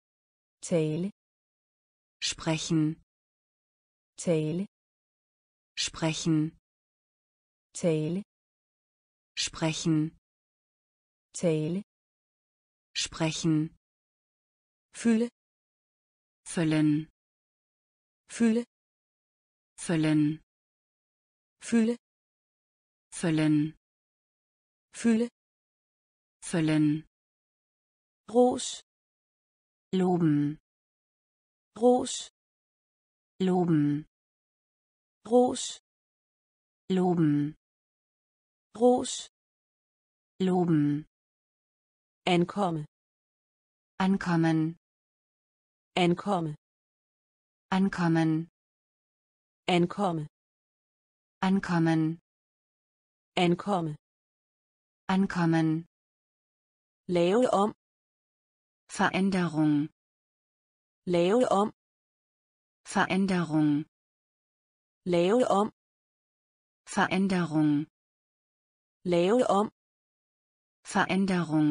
tale, sprechen, tale, sprechen, tale, sprechen, tale, sprechen, fylde, füllen, fylde, füllen, fylde, füllen, fylde, füllen, ros, loben, ros, loben, ros, loben, ros, loben, ankomme, ankommen, ankomme, ankommen, ankomme, ankommen, ankomme, ankommen, lave om, Veränderung, lave om, Veränderung, lave om, Veränderung, lave om, Veränderung,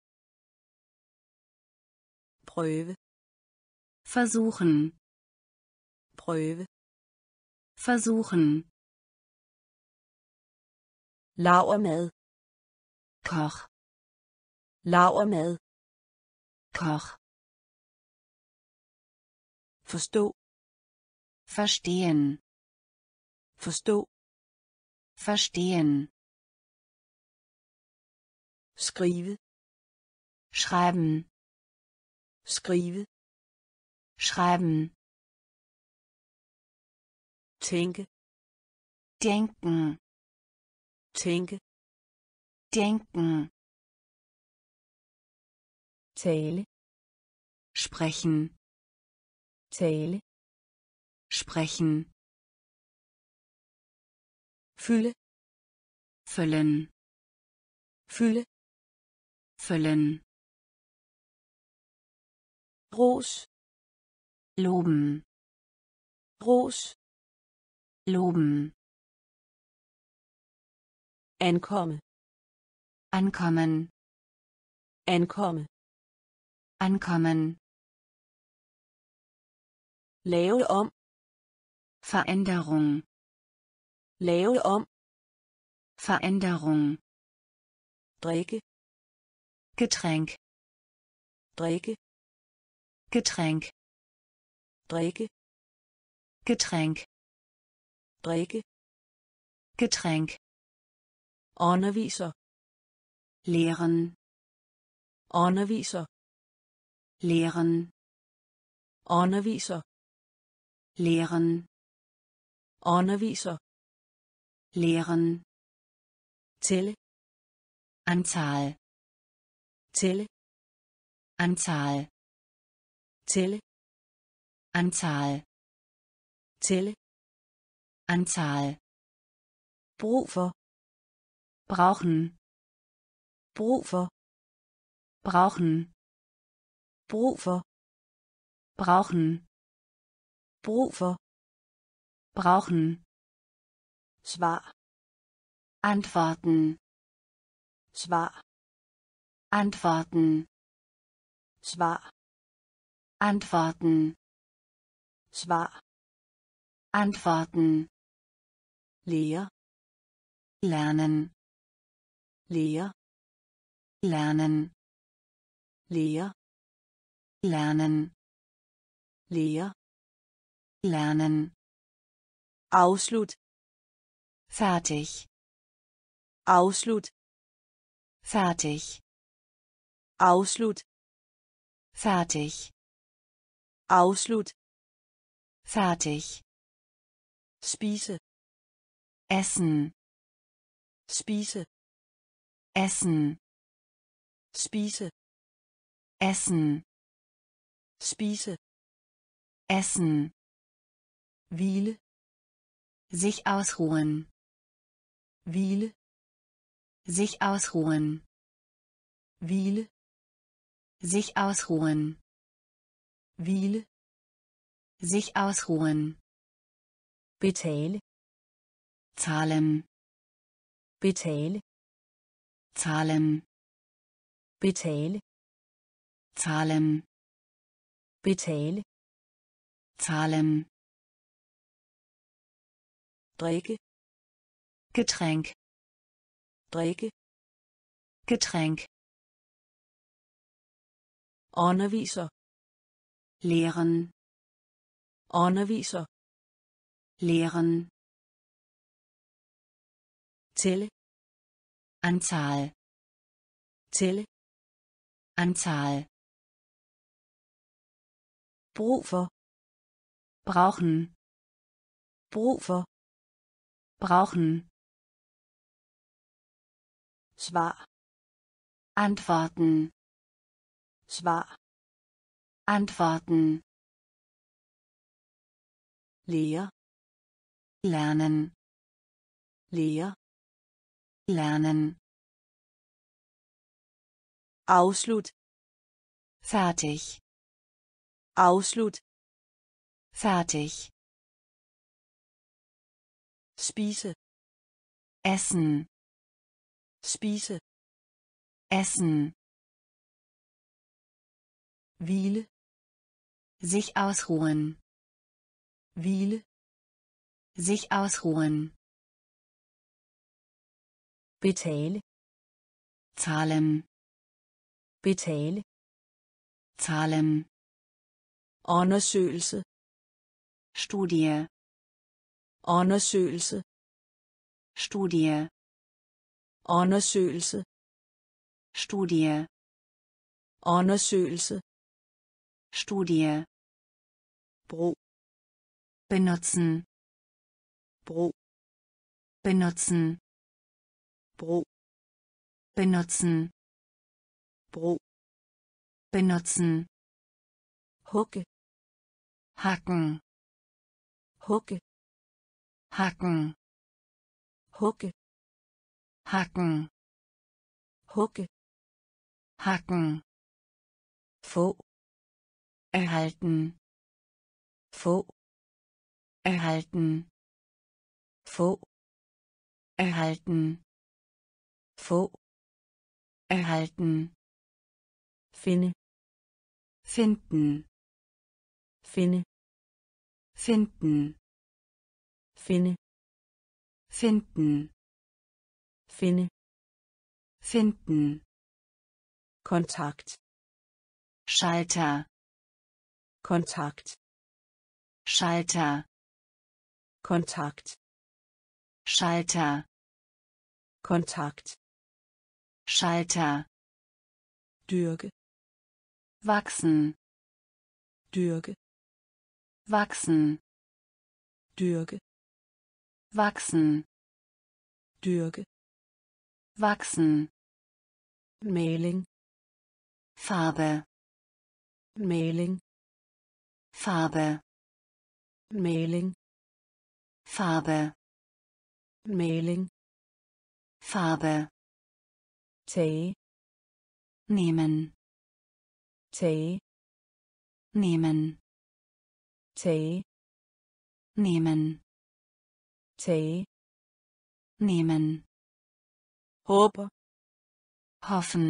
prøve, versuchen, prøve, versuchen, lavermad, Koch, lavermad, Koch, forstå, verstehen, forstå, verstehen, skrive, schreiben, skrive, schreiben, tænke, denken, tænke, denken, tale, sprechen, tale, sprechen, fylde, füllen, fylde, füllen, ros, loben, ros, loben, ankomme, ankommen, ankomme, ankommen, lave om, Veränderung, lave om, Veränderung, drikke, Getränk, drikke, Getränk, drikke, Getränk, drikke, Getränk, underviser, lehren, underviser, lehren, underviser, lehren, underviser, lehren, tælle, Anzahl, tælle, Anzahl, tælle, Anzahl, tælle, Anzahl, brug for, brauchen, brug for, brauchen, brug for, brauchen, brug for, brauchen, svar, antworten, svar, antworten, svar, antworten, svar, antworten, lære, lernen, lære, lernen, lære, lernen, lære, lernen, afslut, fertig, afslut, fertig, afslut, fertig, afslut, fertig, spise, essen, spise, essen, spise, essen, spise, essen, hvile, sich ausruhen, hvile, sich ausruhen, hvile, sich ausruhen, hvile, sich ausruhen, betale, zahlen, betale, zahlen, betale, zahlen, betale, zahlen, drikke, Getränk, drikke, Getränk, underviser, lehren, underviser, lehren, tælle, Anzahl, tælle, Anzahl, brug for, brauchen, brug for, brauchen, svar, antworten, svar, antworten, lære, lernen, lære, lernen, afslut, fertig, afslut, fertig, spise, essen, spise, essen, hvile, sich ausruhen, hvile, sich ausruhen, betale, zahlen, betale, zahlen, undersøgelse, Studie, undersøgelse, Studie, undersøgelse, Studie, undersøgelse, Studie, brug, benutzen, brug, benutzen, brug, benutzen, brug, benutzen, hugge, hacken, hugge, hacken, hugge, hacken, hugge, hacken, få, erhalten, få, erhalten, få, erhalten, få, erhalten, finde, finden, finde, finden, finde, finden, finde, finden, kontakt, Schalter, kontakt, Schalter, kontakt, Schalter, kontakt, Schalter, dyrke, wachsen, dyrke, wachsen, dyrke, wachsen, dyrke, wachsen, maling, Farbe, maling, Farbe, maling, Farbe, maling, Farbe, tage, nehmen, tage, nehmen, tage, nehmen, tage, nehmen, håber, hoffen,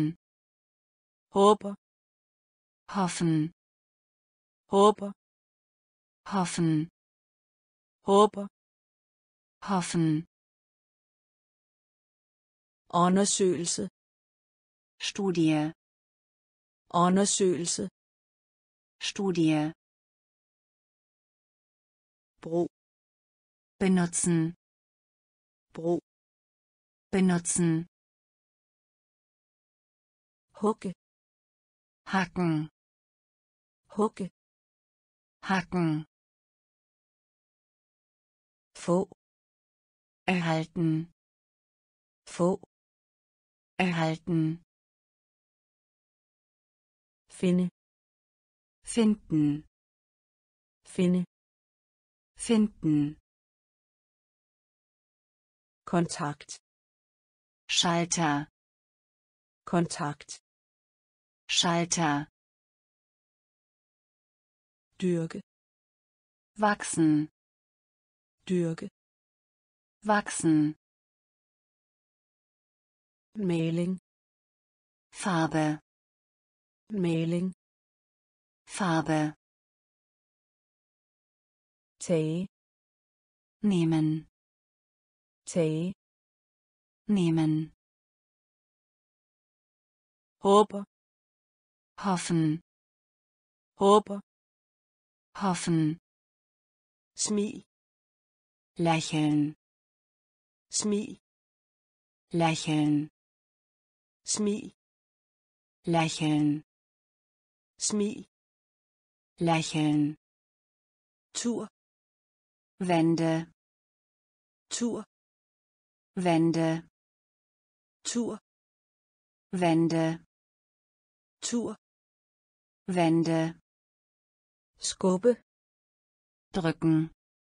håber, hoffen, håber, hoffen, håber, hoffen, undersøgelse, Studie, undersøgelse, Studie, brug, benutzen, brug, benutzen, hugge, hacken, hugge, hacken, få, erhalten, få, erhalten, finde, finden, finde, finden, kontakt, Schalter, kontakt, Schalter, dyrke, wachsen, dyrke, wachsen, maling, Farbe, maling, Farbe, tage, nehmen, tage, nehmen, håber, hoffen, håber, hoffen, smil, lächeln, smil, lächeln, smil, lächeln, smil, lächeln, tur, Wände, tur, Wände, tur, Wände, tur, Wände, skubbe, drücken,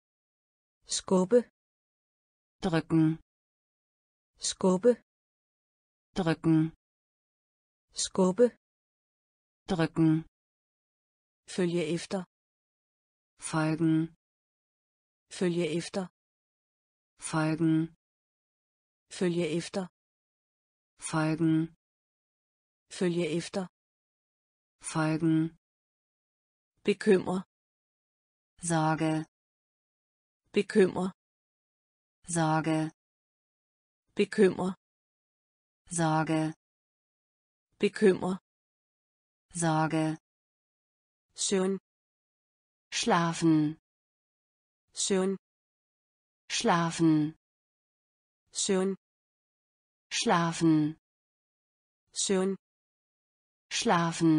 skubbe, drücken, skubbe, drücken, skubbe, drücken, følge efter, folgen, følge efter, folgen, følge efter, folgen, følge efter, folgen, bekymre, Sorge, bekymre, Sorge, bekymre, Sorge, bekymre, Sorge, søvn, schlafen, søvn, schlafen, søvn, schlafen, søvn, schlafen,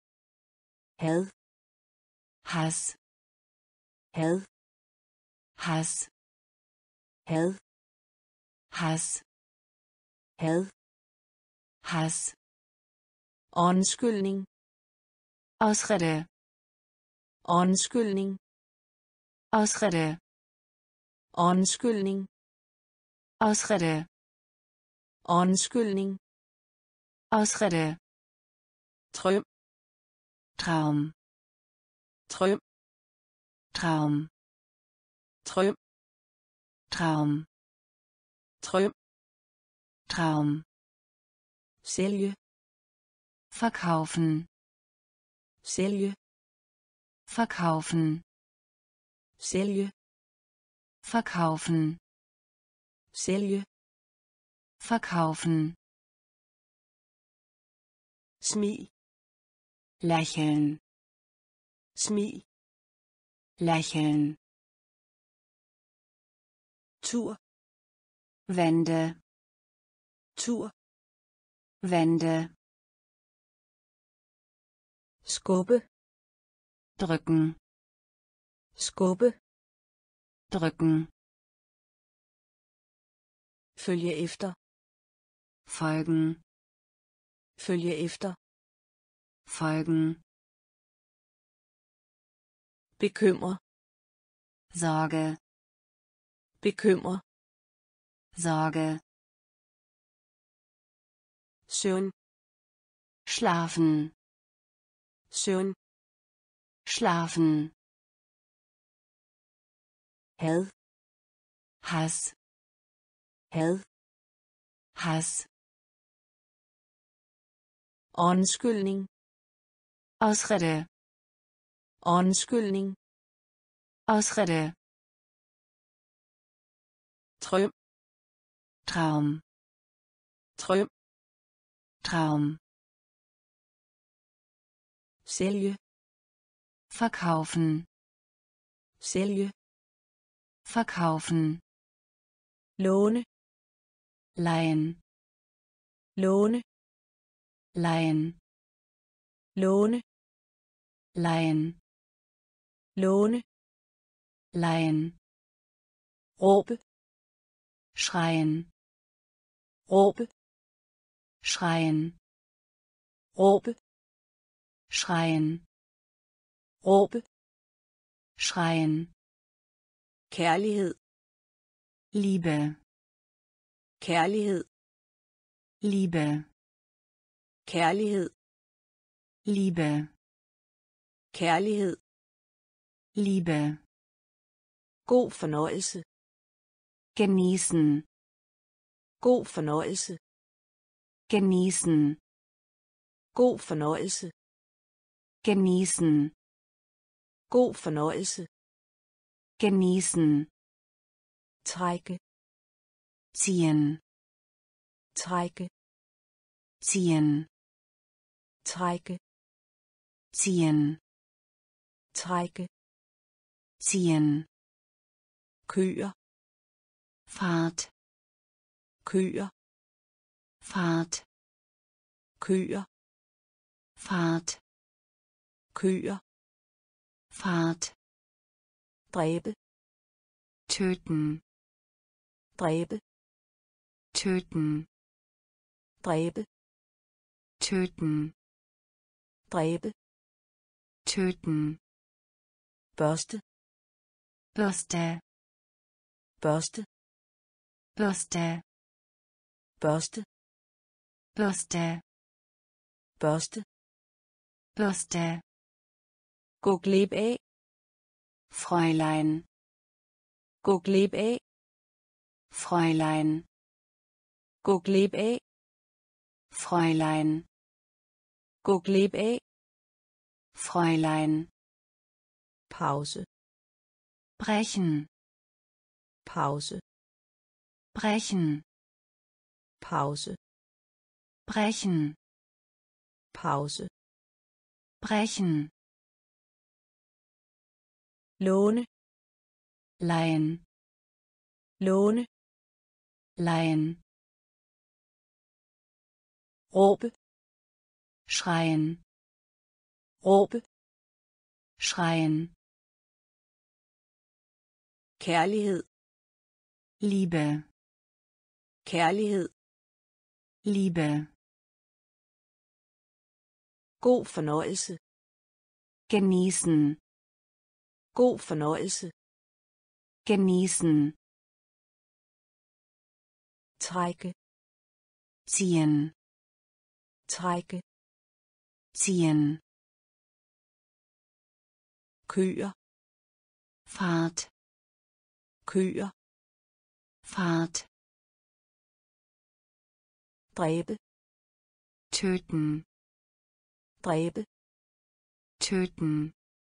had, Hass, had, Hass, had, Hass, had, Hass, undskyldning, Ausrede, undskyldning, Ausrede, undskyldning, Ausrede, undskyldning, Ausrede, drøm, Traum, drøm, Traum, drøm, Traum, drøm, Traum, sælge, verkaufen, sælge, verkaufen, sælge, verkaufen, sælge, verkaufen, smil, lächeln, smil, lächeln, tur, Wände, tur, Wände, skubbe, drücken, skubbe, drücken, følge efter, folgen, følge efter, folgen, bekymre, Sorge, bekymre, Sorge, søvn, schlafen, søvn, schlafen, had, Hass, had, Hass, undskyldning, Ausrede, undskyldning, Ausrede, drøm, Traum, drøm, Traum, sælge, verkaufen, sælge, verkaufen, låne, leihen, låne, leihen, låne, leihen, låne, leihen, råbe, schreien, råbe, schreien, råbe, schreien, råbe, schreien, kærlighed, Liebe, kærlighed, Liebe, kærlighed, Liebe, kærlighed, Liebe, god fornøjelse, genießen, god fornøjelse, genießen, god fornøjelse, genießen, god fornøjelse, genießen, trække, ziehen, trække, ziehen, trække, ziehen, trække, ziehen, køer, Fahrt, køer, Fahrt, køer, Fahrt, køer, Fahrt, dræbe, töten, dræbe, töten, dræbe, töten, dræbe, töten, børste, Bürste, børste, Bürste, børste, Bürste, børste, Bürste, gå glip af, Fräulein, gå glip af, Fräulein, gå glip af, Fräulein, gå glip af, Fräulein, pause, brechen, pause, brechen, pause, brechen, pause, brechen, låne, leihen, låne, leihen, råbe, schreien, råbe, schreien, kærlighed, Liebe, kærlighed, Liebe, god fornøjelse, genießen, god fornøjelse, genießen, trække, ziehen, trække, ziehen, køer, Fahrt, køer, Fahrt, dræbe, töten, dræbe, töten,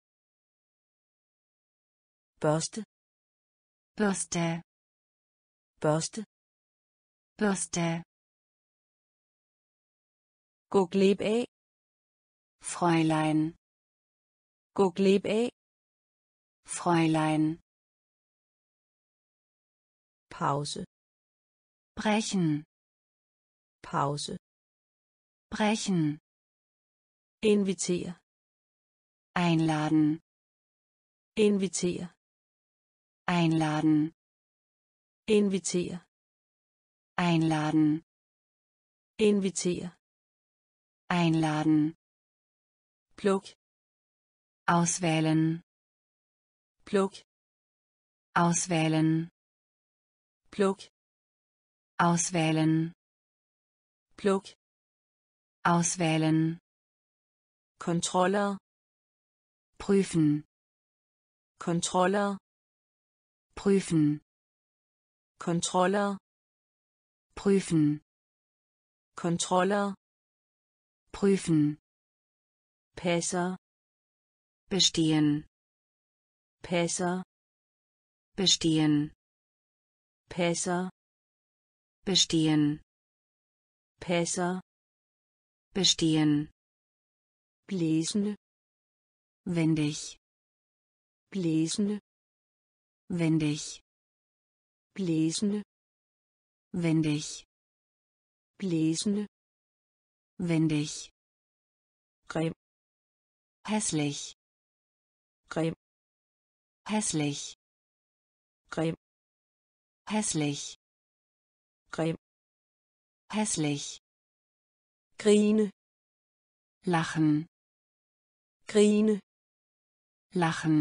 børste, Bürste, børste, Bürste, gå glip af, Fräulein, gå glip af, Fräulein, pause, brechen, pause, brechen, invitere, einladen, invitere, einladen, invitere, einladen, invitere, einladen, pluk, auswählen, pluk, auswählen, pluk, auswählen, pluk, auswählen, kontroller, prüfen, kontroller, prüfen, kontroller, prüfen, kontroller, prüfen, passer, bestehen, passer, bestehen, passer, bestehen, passer, bestehen, blæsende, windig, blæsende, windig, blæsende, windig, blæsende, windig, grim, hässlich, grim, hässlich, grim, hässlich, grim, hässlich, grine, lachen, grine, lachen,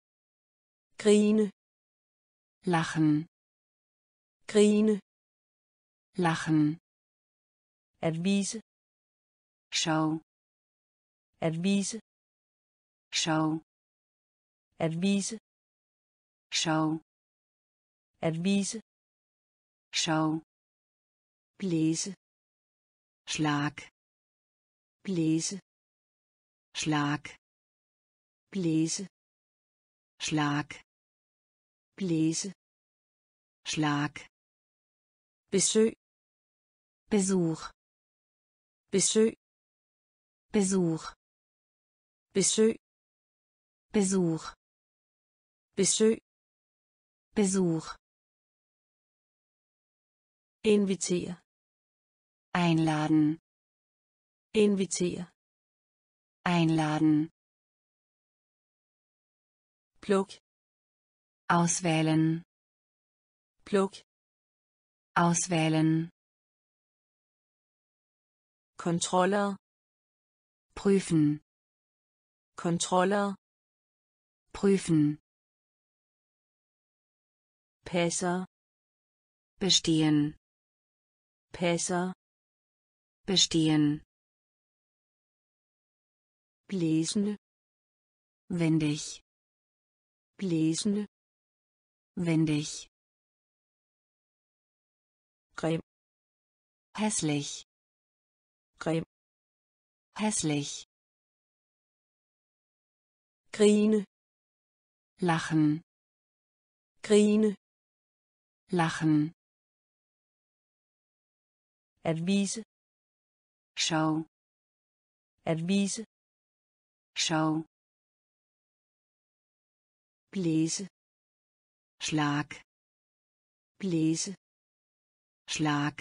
grine, lachen, grine, lachen, at vise, schau, at vise, schau, at vise, schau, at vise, schau, blæse, Schlag, blæse, Schlag, blæse, Schlag, blæse, Schlag, besøg, Besuch, besøg, Besuch, besøg, Besuch, besøg, Besuch, invitere, einladen, invitere, einladen, pluk, auswählen, pluk, auswählen, kontroller, prüfen, kontroller, prüfen, passer, bestehen, passer, bestehen, blæsende, windig, blæsende, windig, grim, hässlich, grim, hässlich, grine, lachen, grine, lachen, at vise, schau, at vise, schau, blæse, Schlag, blæse, Schlag,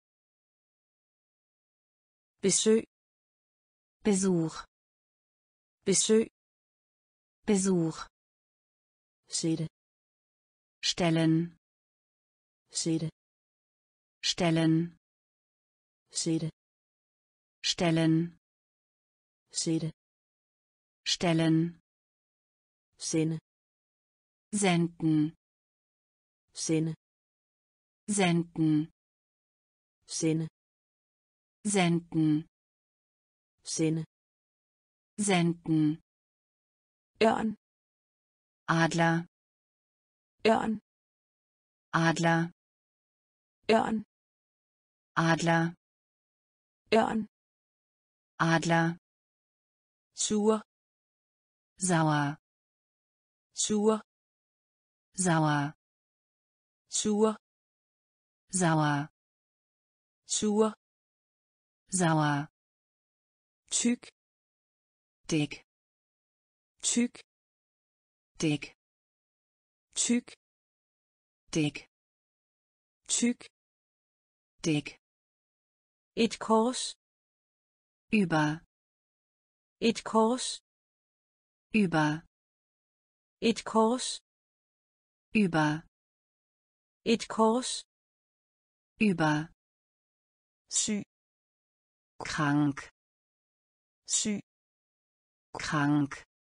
besøg, Besuch, besøg, Besuch, sætte, stellen, sætte, stellen, sætte, stellen, sætte, stellen, sende, senden, sende, senden, sende, senden, sende, senden, ørn, Adler, ørn, Adler, ørn, Adler, ørn, Adler, sur, sauer, sur, sauer, sur, sauer, sur, sauer, tyk, dick, tyk, dick, tyk, dick, tyk, dick, et kors, über, et kors, über, et kors, über, et kors, über, syg, krank, syg, krank,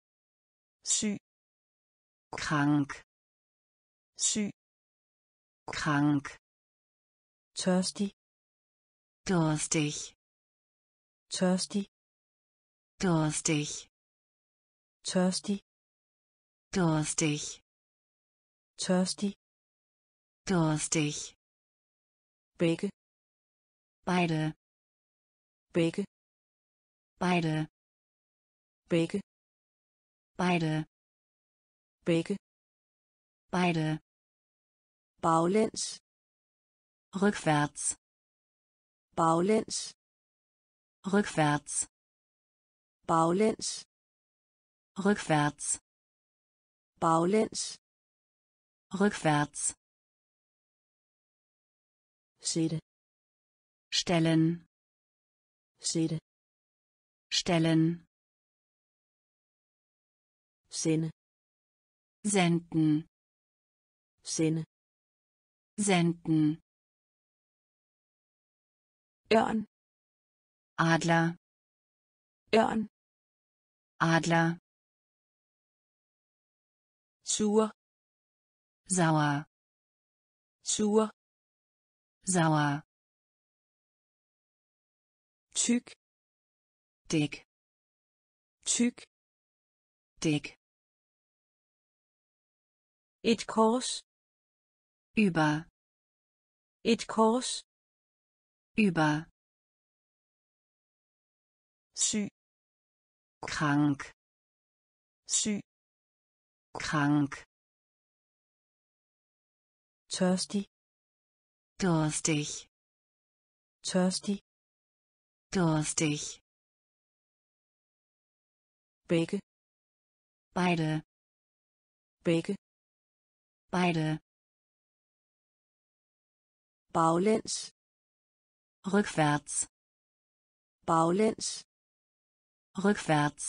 syg, krank, syg, krank, tørstig, durstig, tørstig, durstig, tørstig, durstig, tørstig, durstig, begge, beide, begge, beide, begge, beide, begge, beide, baglæns, rückwärts, baglæns, rückwärts, baglæns, rückwärts, baglæns, rückwärts, sætte, stellen, sætte, stellen, sende, senden, sende, senden, ørn, Adler, ørn, Adler, sur, sauer, sur, sauer, tyk, dick, tyk, dick, et kors, über, et kors, über, syg, krank, syg, krank, tørstig, durstig, tørstig, durstig, begge, beide, begge, beide, baglæns, rückwärts, baglæns, rückwärts,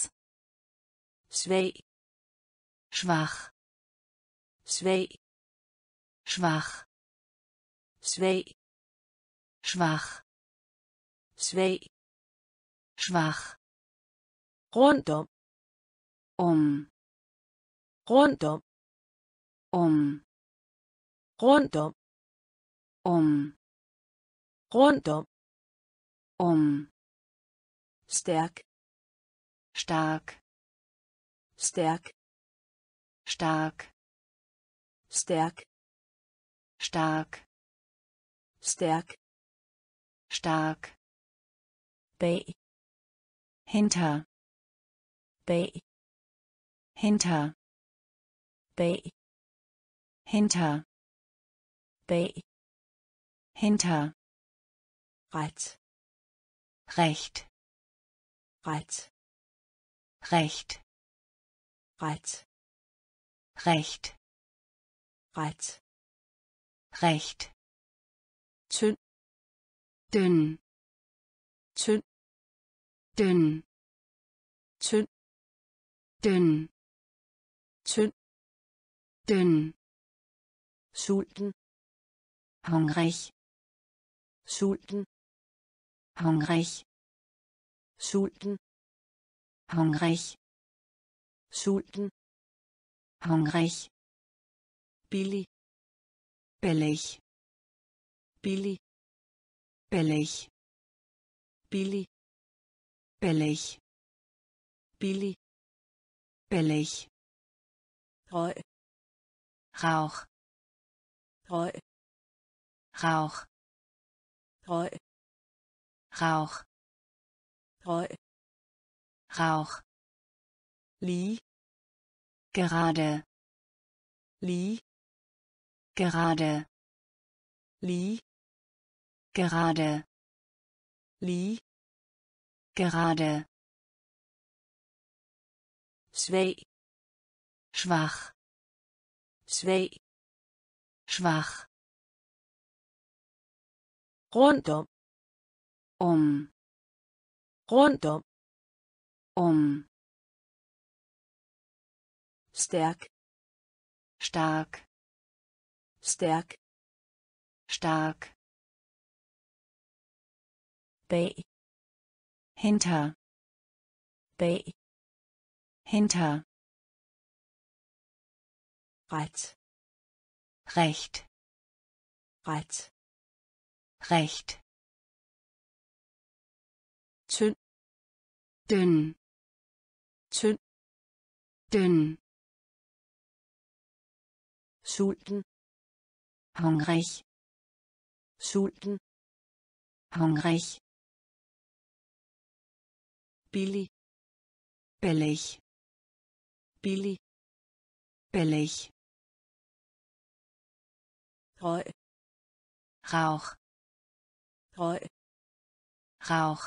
svag, schwach, svag, schwach, svag, schwach, svag, schwach, rundt om, um, rundt om, um, rundt om, um, rundt om, um, stærk, stark, stærk, stark, stærk, stark, stærk, stark, bag, hinter, bag, hinter, bag, hinter, bag, hinter, ret, recht, ret, recht, ret, recht, ret, recht, tynd, dünn, tynd, dünn, tynd, dünn, tynd, dünn, sulten, hungrig, sulten, hungrig, sulten, hungrig, sulten, hungrig, billig, billig, billig, billig, billig, billig, billig, billig, røg, Rauch, røg, Rauch, røg, Rauch, røg, Rauch, lige, gerade, lige, gerade, lige, gerade, lige, gerade, svag, schwach, svag, schwach, rundt om, um, rundt om, um, stærk, stark, stærk, stark, bag, hinter, bag, hinter, ret, recht, ret, recht, tynd, dünn, tynd, dünn, sulten, hungrig, sulten, hungrig, billig, billig, billig, billig, røg, Rauch, røg, Rauch,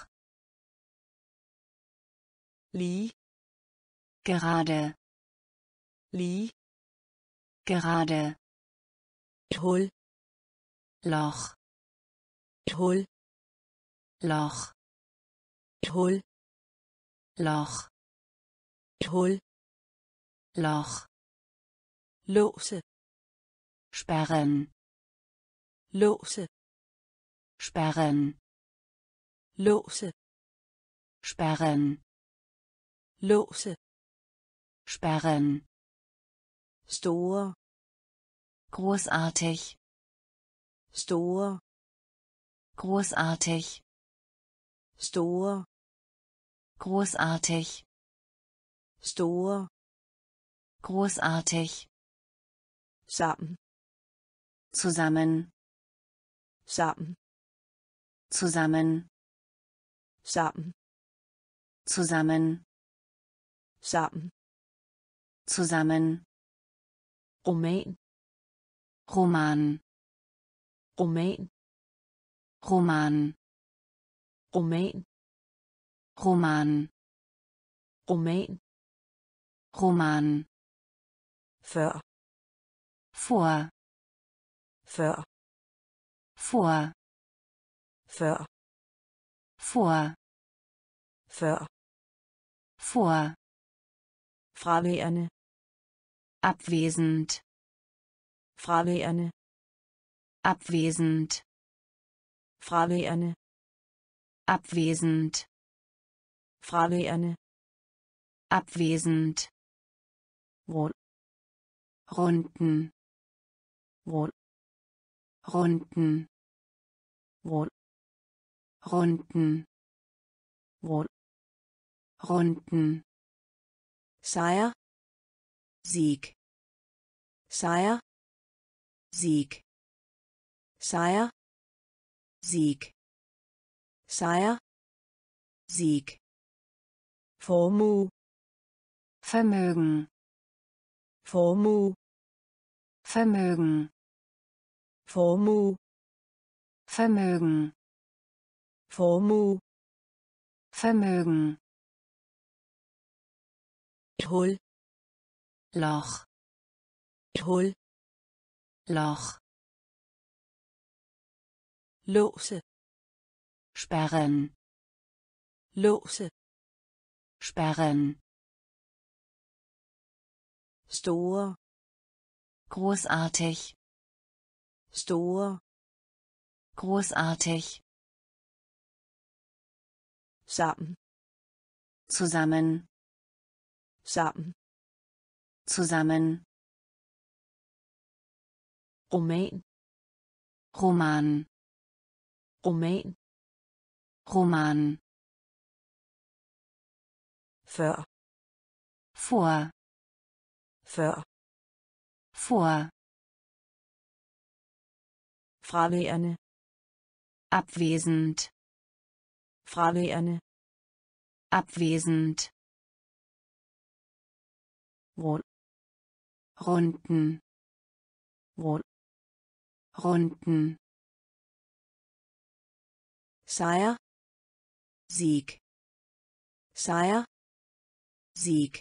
lige, gerade, lige, gerade, et hul, Loch, et hul, Loch, et hul, Loch, et hul, Loch, låse, sperren, låse, sperren, låse, sperren, låse, sperren, store, großartig, store, großartig, store, großartig, store, großartig, sammen, zusammen, sammen, zusammen, sammen, zusammen, sammen, zusammen, roman, Roman, roman, Roman, roman, Roman, roman, Roman, før, vor, før, vor, før, vor, før, vor, fraværende, abwesend, fraværende, abwesend, fraværende, abwesend, fraværende, abwesend, rund, runden, rund, runden, rund, runden, rund, runden, sejr, Sieg, sejr, Sieg, sejr, Sieg, sejr, Sieg, formue, Vermögen, formue, Vermögen, formue, Vermögen, formue, Vermögen, et hul, Loch, et hul, Loch, låse, sperren, låse, sperren, store, großartig, store, großartig, sammen, zusammen, sammen, zusammen, roman, Roman, roman, Roman, før, vor, før, vor, fraværende, abwesend, fraværende, abwesend, rund, runden, rund, runden, sejr, Sieg, sejr, Sieg,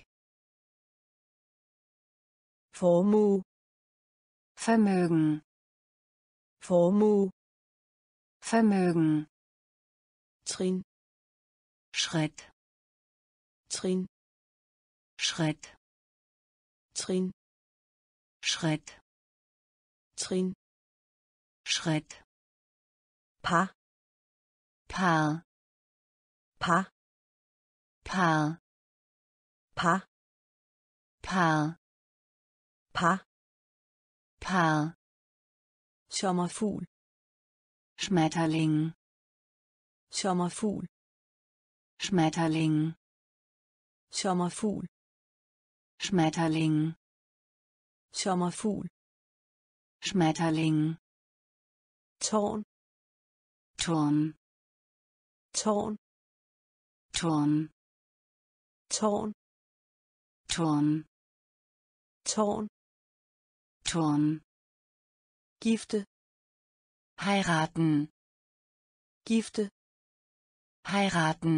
formue, Vermögen, formue, Vermögen, trin, Schritt, trin, Schritt, trin, Schritt, trin, Schritt, par, Paar, par, Paar, par, Paar, par, Paar, sommerfugl, Schmetterling, sommerfugl, Schmetterling, sommerfugl, Schmetterling, sommerfugl, Schmetterling, tårn, Turm, tårn, Turm, tårn, Turm, tårn, Turm, gifte, heiraten, gifte, heiraten,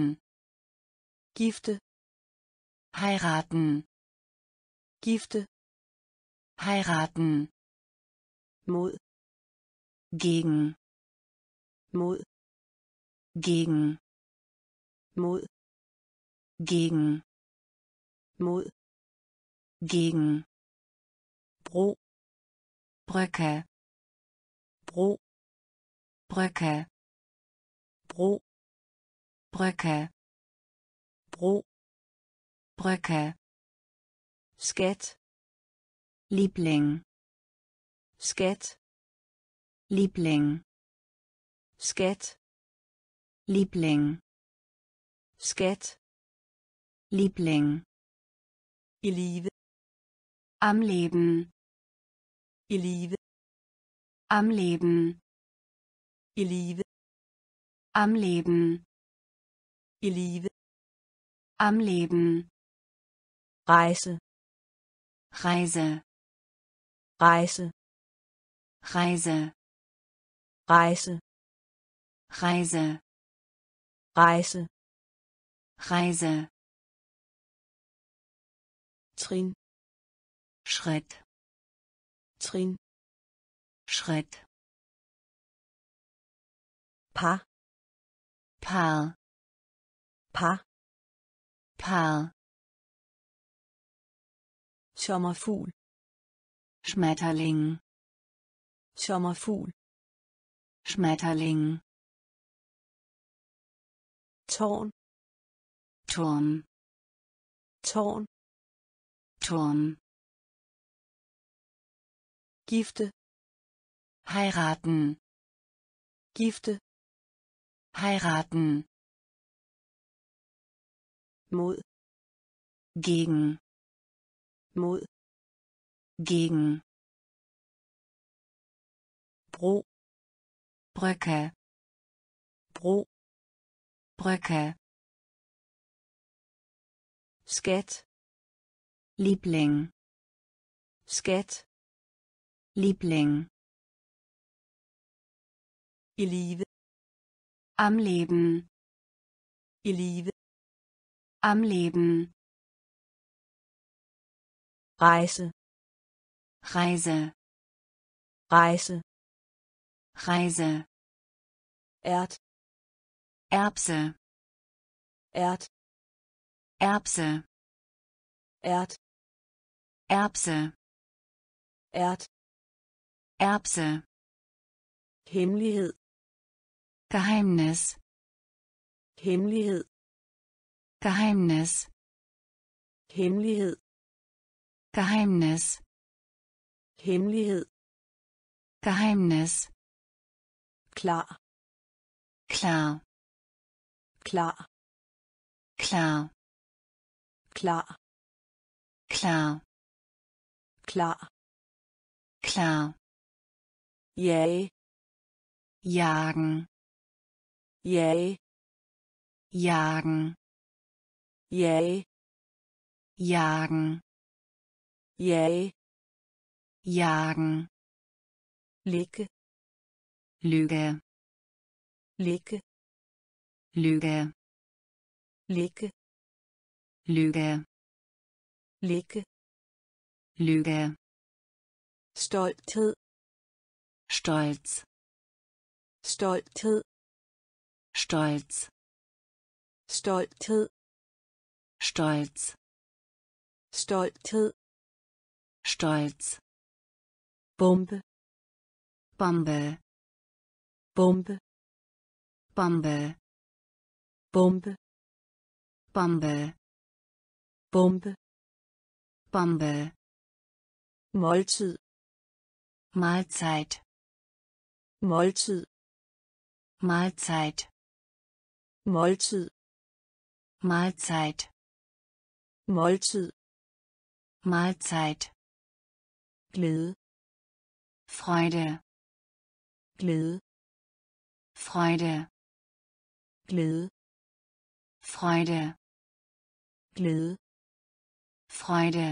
gifte, heiraten, gifte, heiraten, mod, gegen, mod, gegen, mod, gegen, mod, gegen, bro, Brücke, bro, Brücke, bro, Brücke, bro, Brücke, skat, Liebling, skat, Liebling, skat, Liebling, skat, Liebling, i live, am Leben, i live, am Leben, i live, am Leben, i live, am Leben, rejse, Reise, rejse, Reise, rejse, Reise, rejse, Reise, trin, Schritt, trin, Schritt, par, Paar, par, Paar, sommerfugl, Schmetterling, sommerfugl, Schmetterling, tårn, Turm, tårn, Turm, gifte, heiraten, gifte, heiraten, mod, gegen, mod, gegen, bro, Brücke, bro, Brücke, skat, Liebling, skat, Liebling, i live, am Leben, i live, am Leben, rejse, Reise, rejse, Reise, ært, Erbse, ært, Erbse, ært, Erbse, ært, Erbse, hemmelighed, Geheimnis, hemmelighed, Geheimnis, hemmelighed, Geheimnis, hemmelighed, Geheimnis, klar, klar, klar, klar, klar, klar, klar, klar, jage, jagen, jage, jagen, jage, jagen, jage, jagen, ligge, Lüge, ligge, Lüge, ligge, Lüge, ligge, Lüge, stolthed, Stolz, stolthed, Stolz, stolthed, Stolz, stolthed, Stolz, bombe, Bombe, bombe, Bombe, bombe, Bombe, bombe, Bombe, måltid, Mahlzeit, måltid, Mahlzeit, måltid, Mahlzeit, måltid, Mahlzeit, glæde, Freude, glæde, Freude, glæde, Freude, glæde, Freude,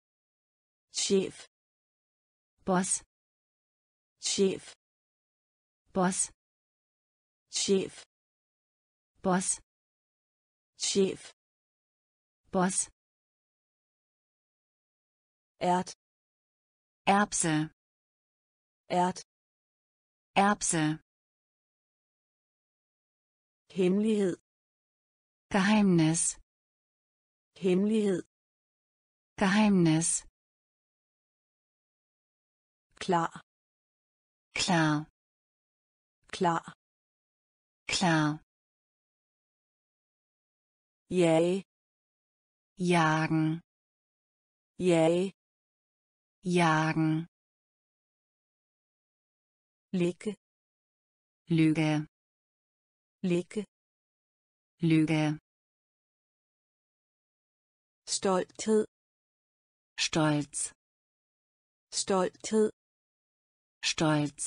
chef, Boss, chef, Boss, chef, Boss, chef, Boss, ært, Erbse, ært, Erbse, hemmelighed, Geheimnis, hemmelighed, Geheimnis, klar, klar, klar, klar, jage, jagen, jage, jagen, ligge, Lüge, ligge, Lüge, stolthed, Stolz, stolthed, Stolz,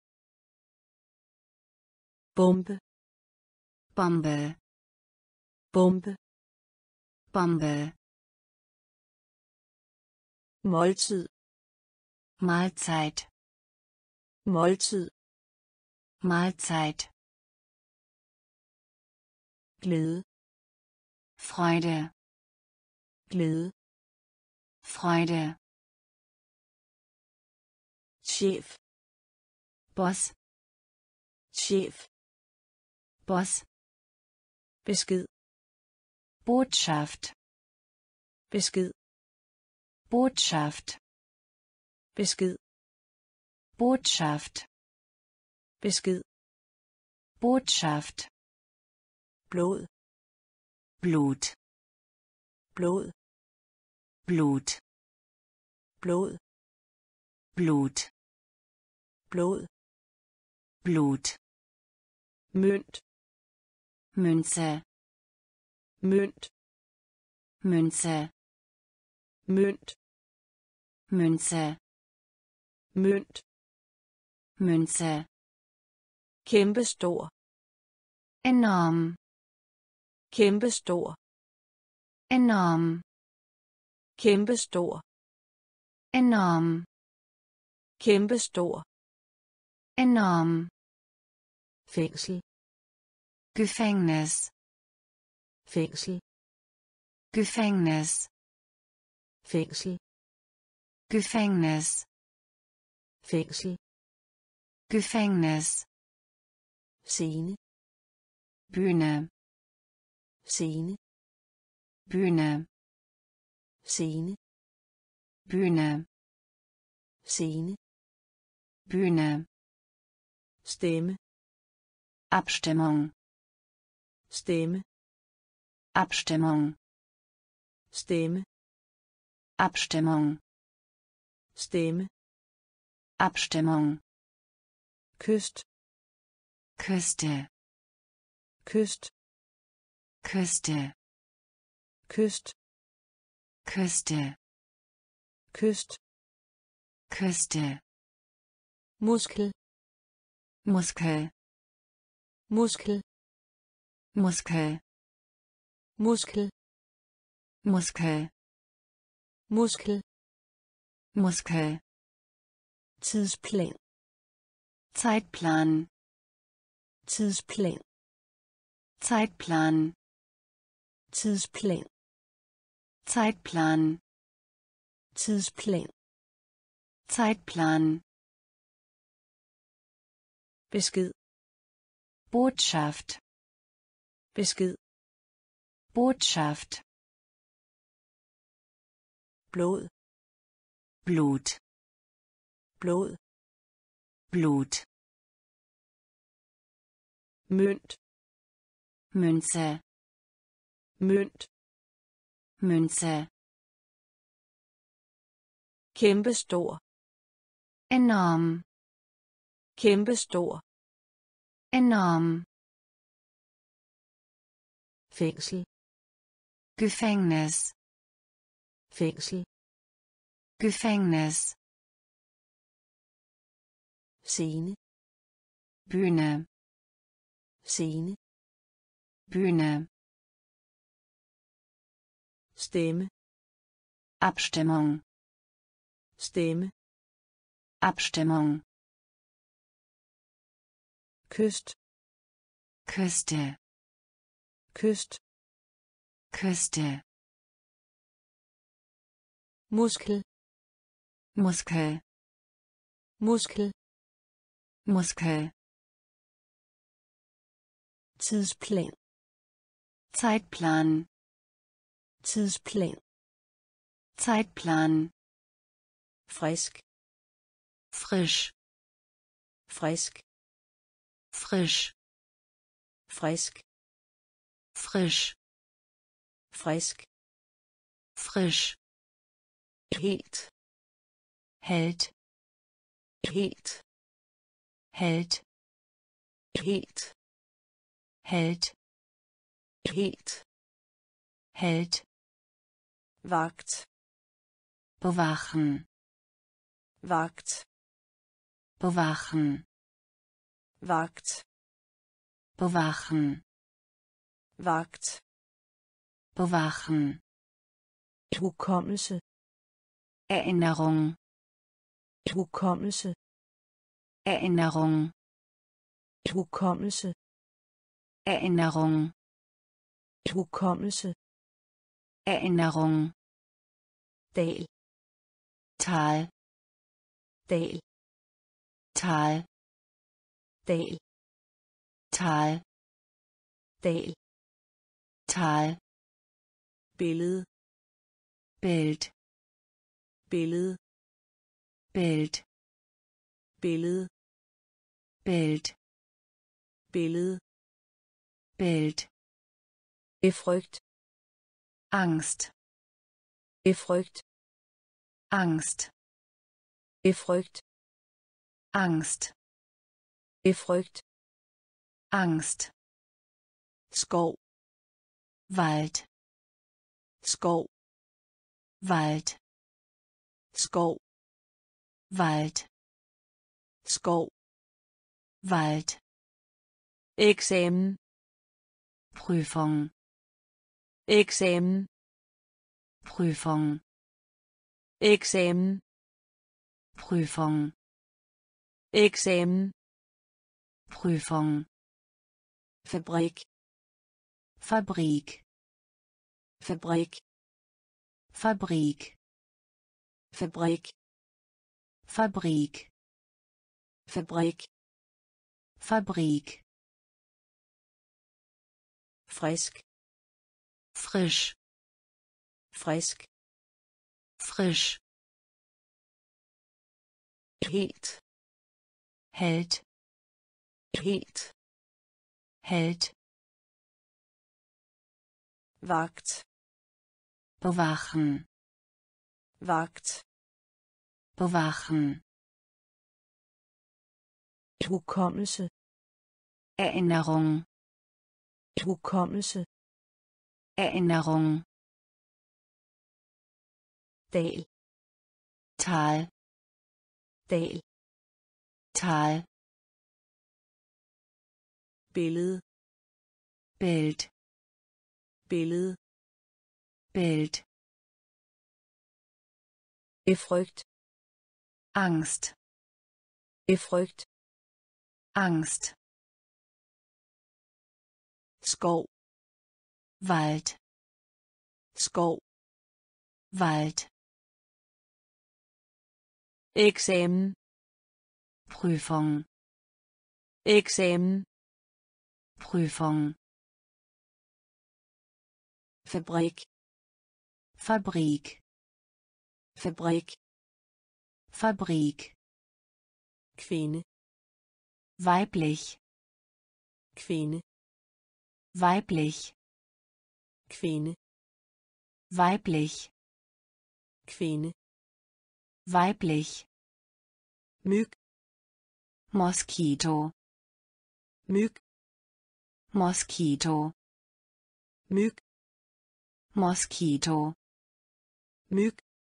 bombe, Bombe, bombe, Bombe, måltid, Mahlzeit, måltid, Mahlzeit, glæde, Freude, glæde, Freude, chef, Boss, chef, Boss, besked, Botschaft, besked, Botschaft, besked, Botschaft, besked, Botschaft, blod, Blut, blod, Blut, blod, Blut, blod, Blut, mønt, Münze, mønt, Münze, mønt, Münze, mønt, Münze, kæmpestor, enorm, kæmpestor, enorm, kæmpestor, enorm, kæmpestor, enorm, fængsel, Gefängnis, fængsel, Gefängnis, fængsel, Gefängnis, fængsel, Gefängnis, scene, Bühne, scene, Bühne, scene, Bühne, scene, Bühne, stemme, Abstimmung, stemme, Abstimmung, stemme, Abstimmung, stemme, Abstimmung, kyst, Küste, kyst, Küste, kyst, Küste, kyst, Küste, muskel, Muskel, muskel, Muskel, muskel, Muskel, muskel, Muskel, tidsplan, Zeitplan, tidsplan, Zeitplan, tidsplan, Zeitplan, tidsplan, Zeitplan, besked, Botschaft, besked, Botschaft, blod, Blut, blod, Blut, mønt, Münze, mønt, Münze, kæmpestor, enorm, kæmpestor, enorm, fængsel, Gefängnis, fængsel, Gefängnis, scene, Bühne, scene, Bühne, stemme, Abstimmung, stemme, Abstimmung, kyst, Küste, kyst, Küste, muskel, Muskel, muskel, Muskel, tidsplan, Zeitplan, tidsplan, Zeitplan, frisk, frisch, frisk, frisch, frisk, frisch, frisk, frisch, helt, hält, helt, hält, helt, hält, helt, hält, wagt, bewachen, wagt, bewachen, wagt, bewachen, wagt, bewachen, hukommelse, Erinnerung, hukommelse, Erinnerung, hukommelse, Erinnerung, hukommelse, Erinnerung, dal, Tal, dal, Tal, dal, Tal, dal, Tal, billede, Bild, billede, Bild, billede, Bild, billede, Bild, befrygt, Angst, befrygt, Angst, befrygt, Angst, befrygt, Angst, skov, Wald, skov, Wald, skov, Wald, skov, Wald, eksamen, Prüfung, eksamen, Prüfung, eksamen, Prüfung, eksamen, Prüfung, fabrik, Fabrik, fabrik, Fabrik, fabrik, Fabrik, fabrik, Fabrik, frisk, frisch, frisk, frisch, helt, Held, helt, Held, Wagt, bewachen, Wagt, bewachen, hukommelse, Erinnerung, hukommelse, Erinnerung, dal, Tal, dal, Tal, billede, Bild, billede, Bild, befrygt, Angst, befrygt, Angst, skov, Wald, skov, Wald, eksamen, Prüfung, eksamen, Prüfung, fabrik, Fabrik, fabrik, Fabrik, kvinde, weiblich, kvinde, weiblich, kvinde, weiblich, kvinde, weiblich, myg, Moskito, myg, Moskito, myg, Moskito, myg,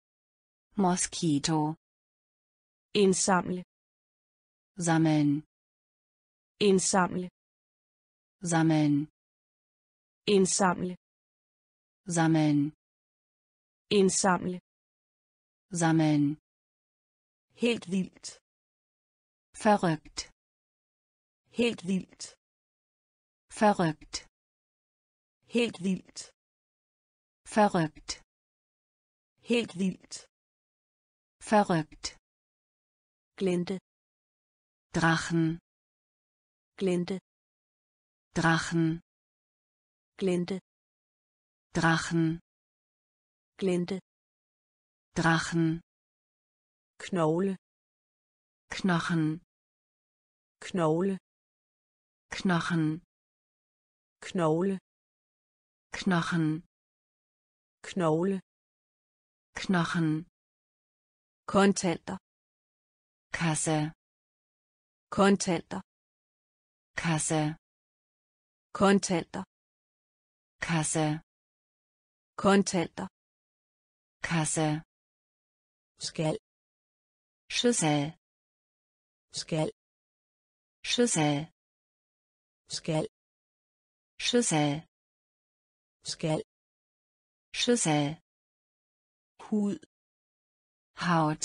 Moskito, indsamle, sammeln, indsamle, sammeln, indsamle, sammeln, indsamle, sammeln, helt vildt, verrückt, helt vildt, verrückt, helt vildt, verrückt, helt vildt, verrückt, glente, Drachen, glente, Drachen, glente, Drachen, glente, Drachen, knogle, Knochen, knogle, Knochen, knogle, Knochen, knogle, Knochen, kontanter, Kasse, kontanter, Kasse, kontanter, Kasse, kontanter, Kasse, skal, Schüssel, skal, Schüssel, skal, Schüssel, skal, Schüssel, hud, Haut,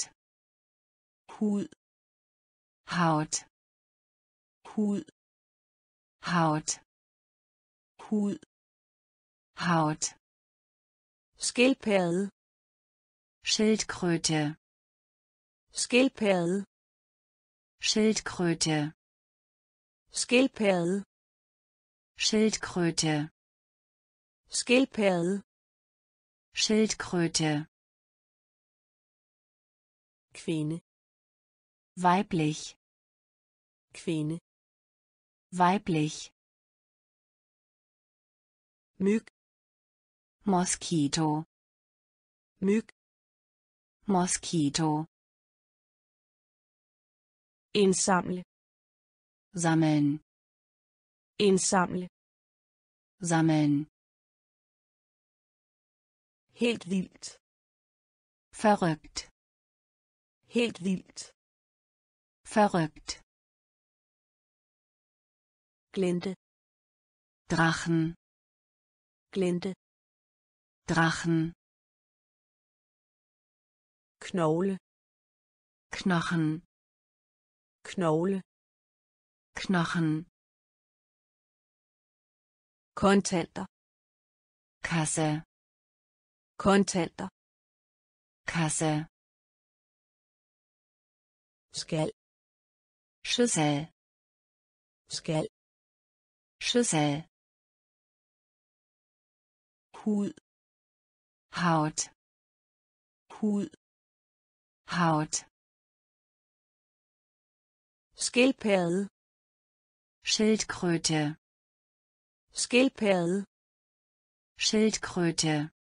hud, Haut, hud, Haut, hud, Haut, skildpadde, Schildkröte, skildpadde, Schildkröte, skildpadde, Schildkröte, skildpadde, Schildkröte, kvinde, weiblich, kvinde, weiblich, myg, Moskito, myg, Moskito, indsamle, sammeln, indsamle, sammeln, helt vildt, verrückt, helt vildt, verrückt, glente, Drachen, glente, Drachen, knogle, Knochen, knogle, Knochen, kontanter, Kasse, kontanter, Kasse, skal, Schüssel, skal, Schüssel, hud, Haut, hud, Haut, skildpadde, Schildkröte, skildpadde, Schildkröte,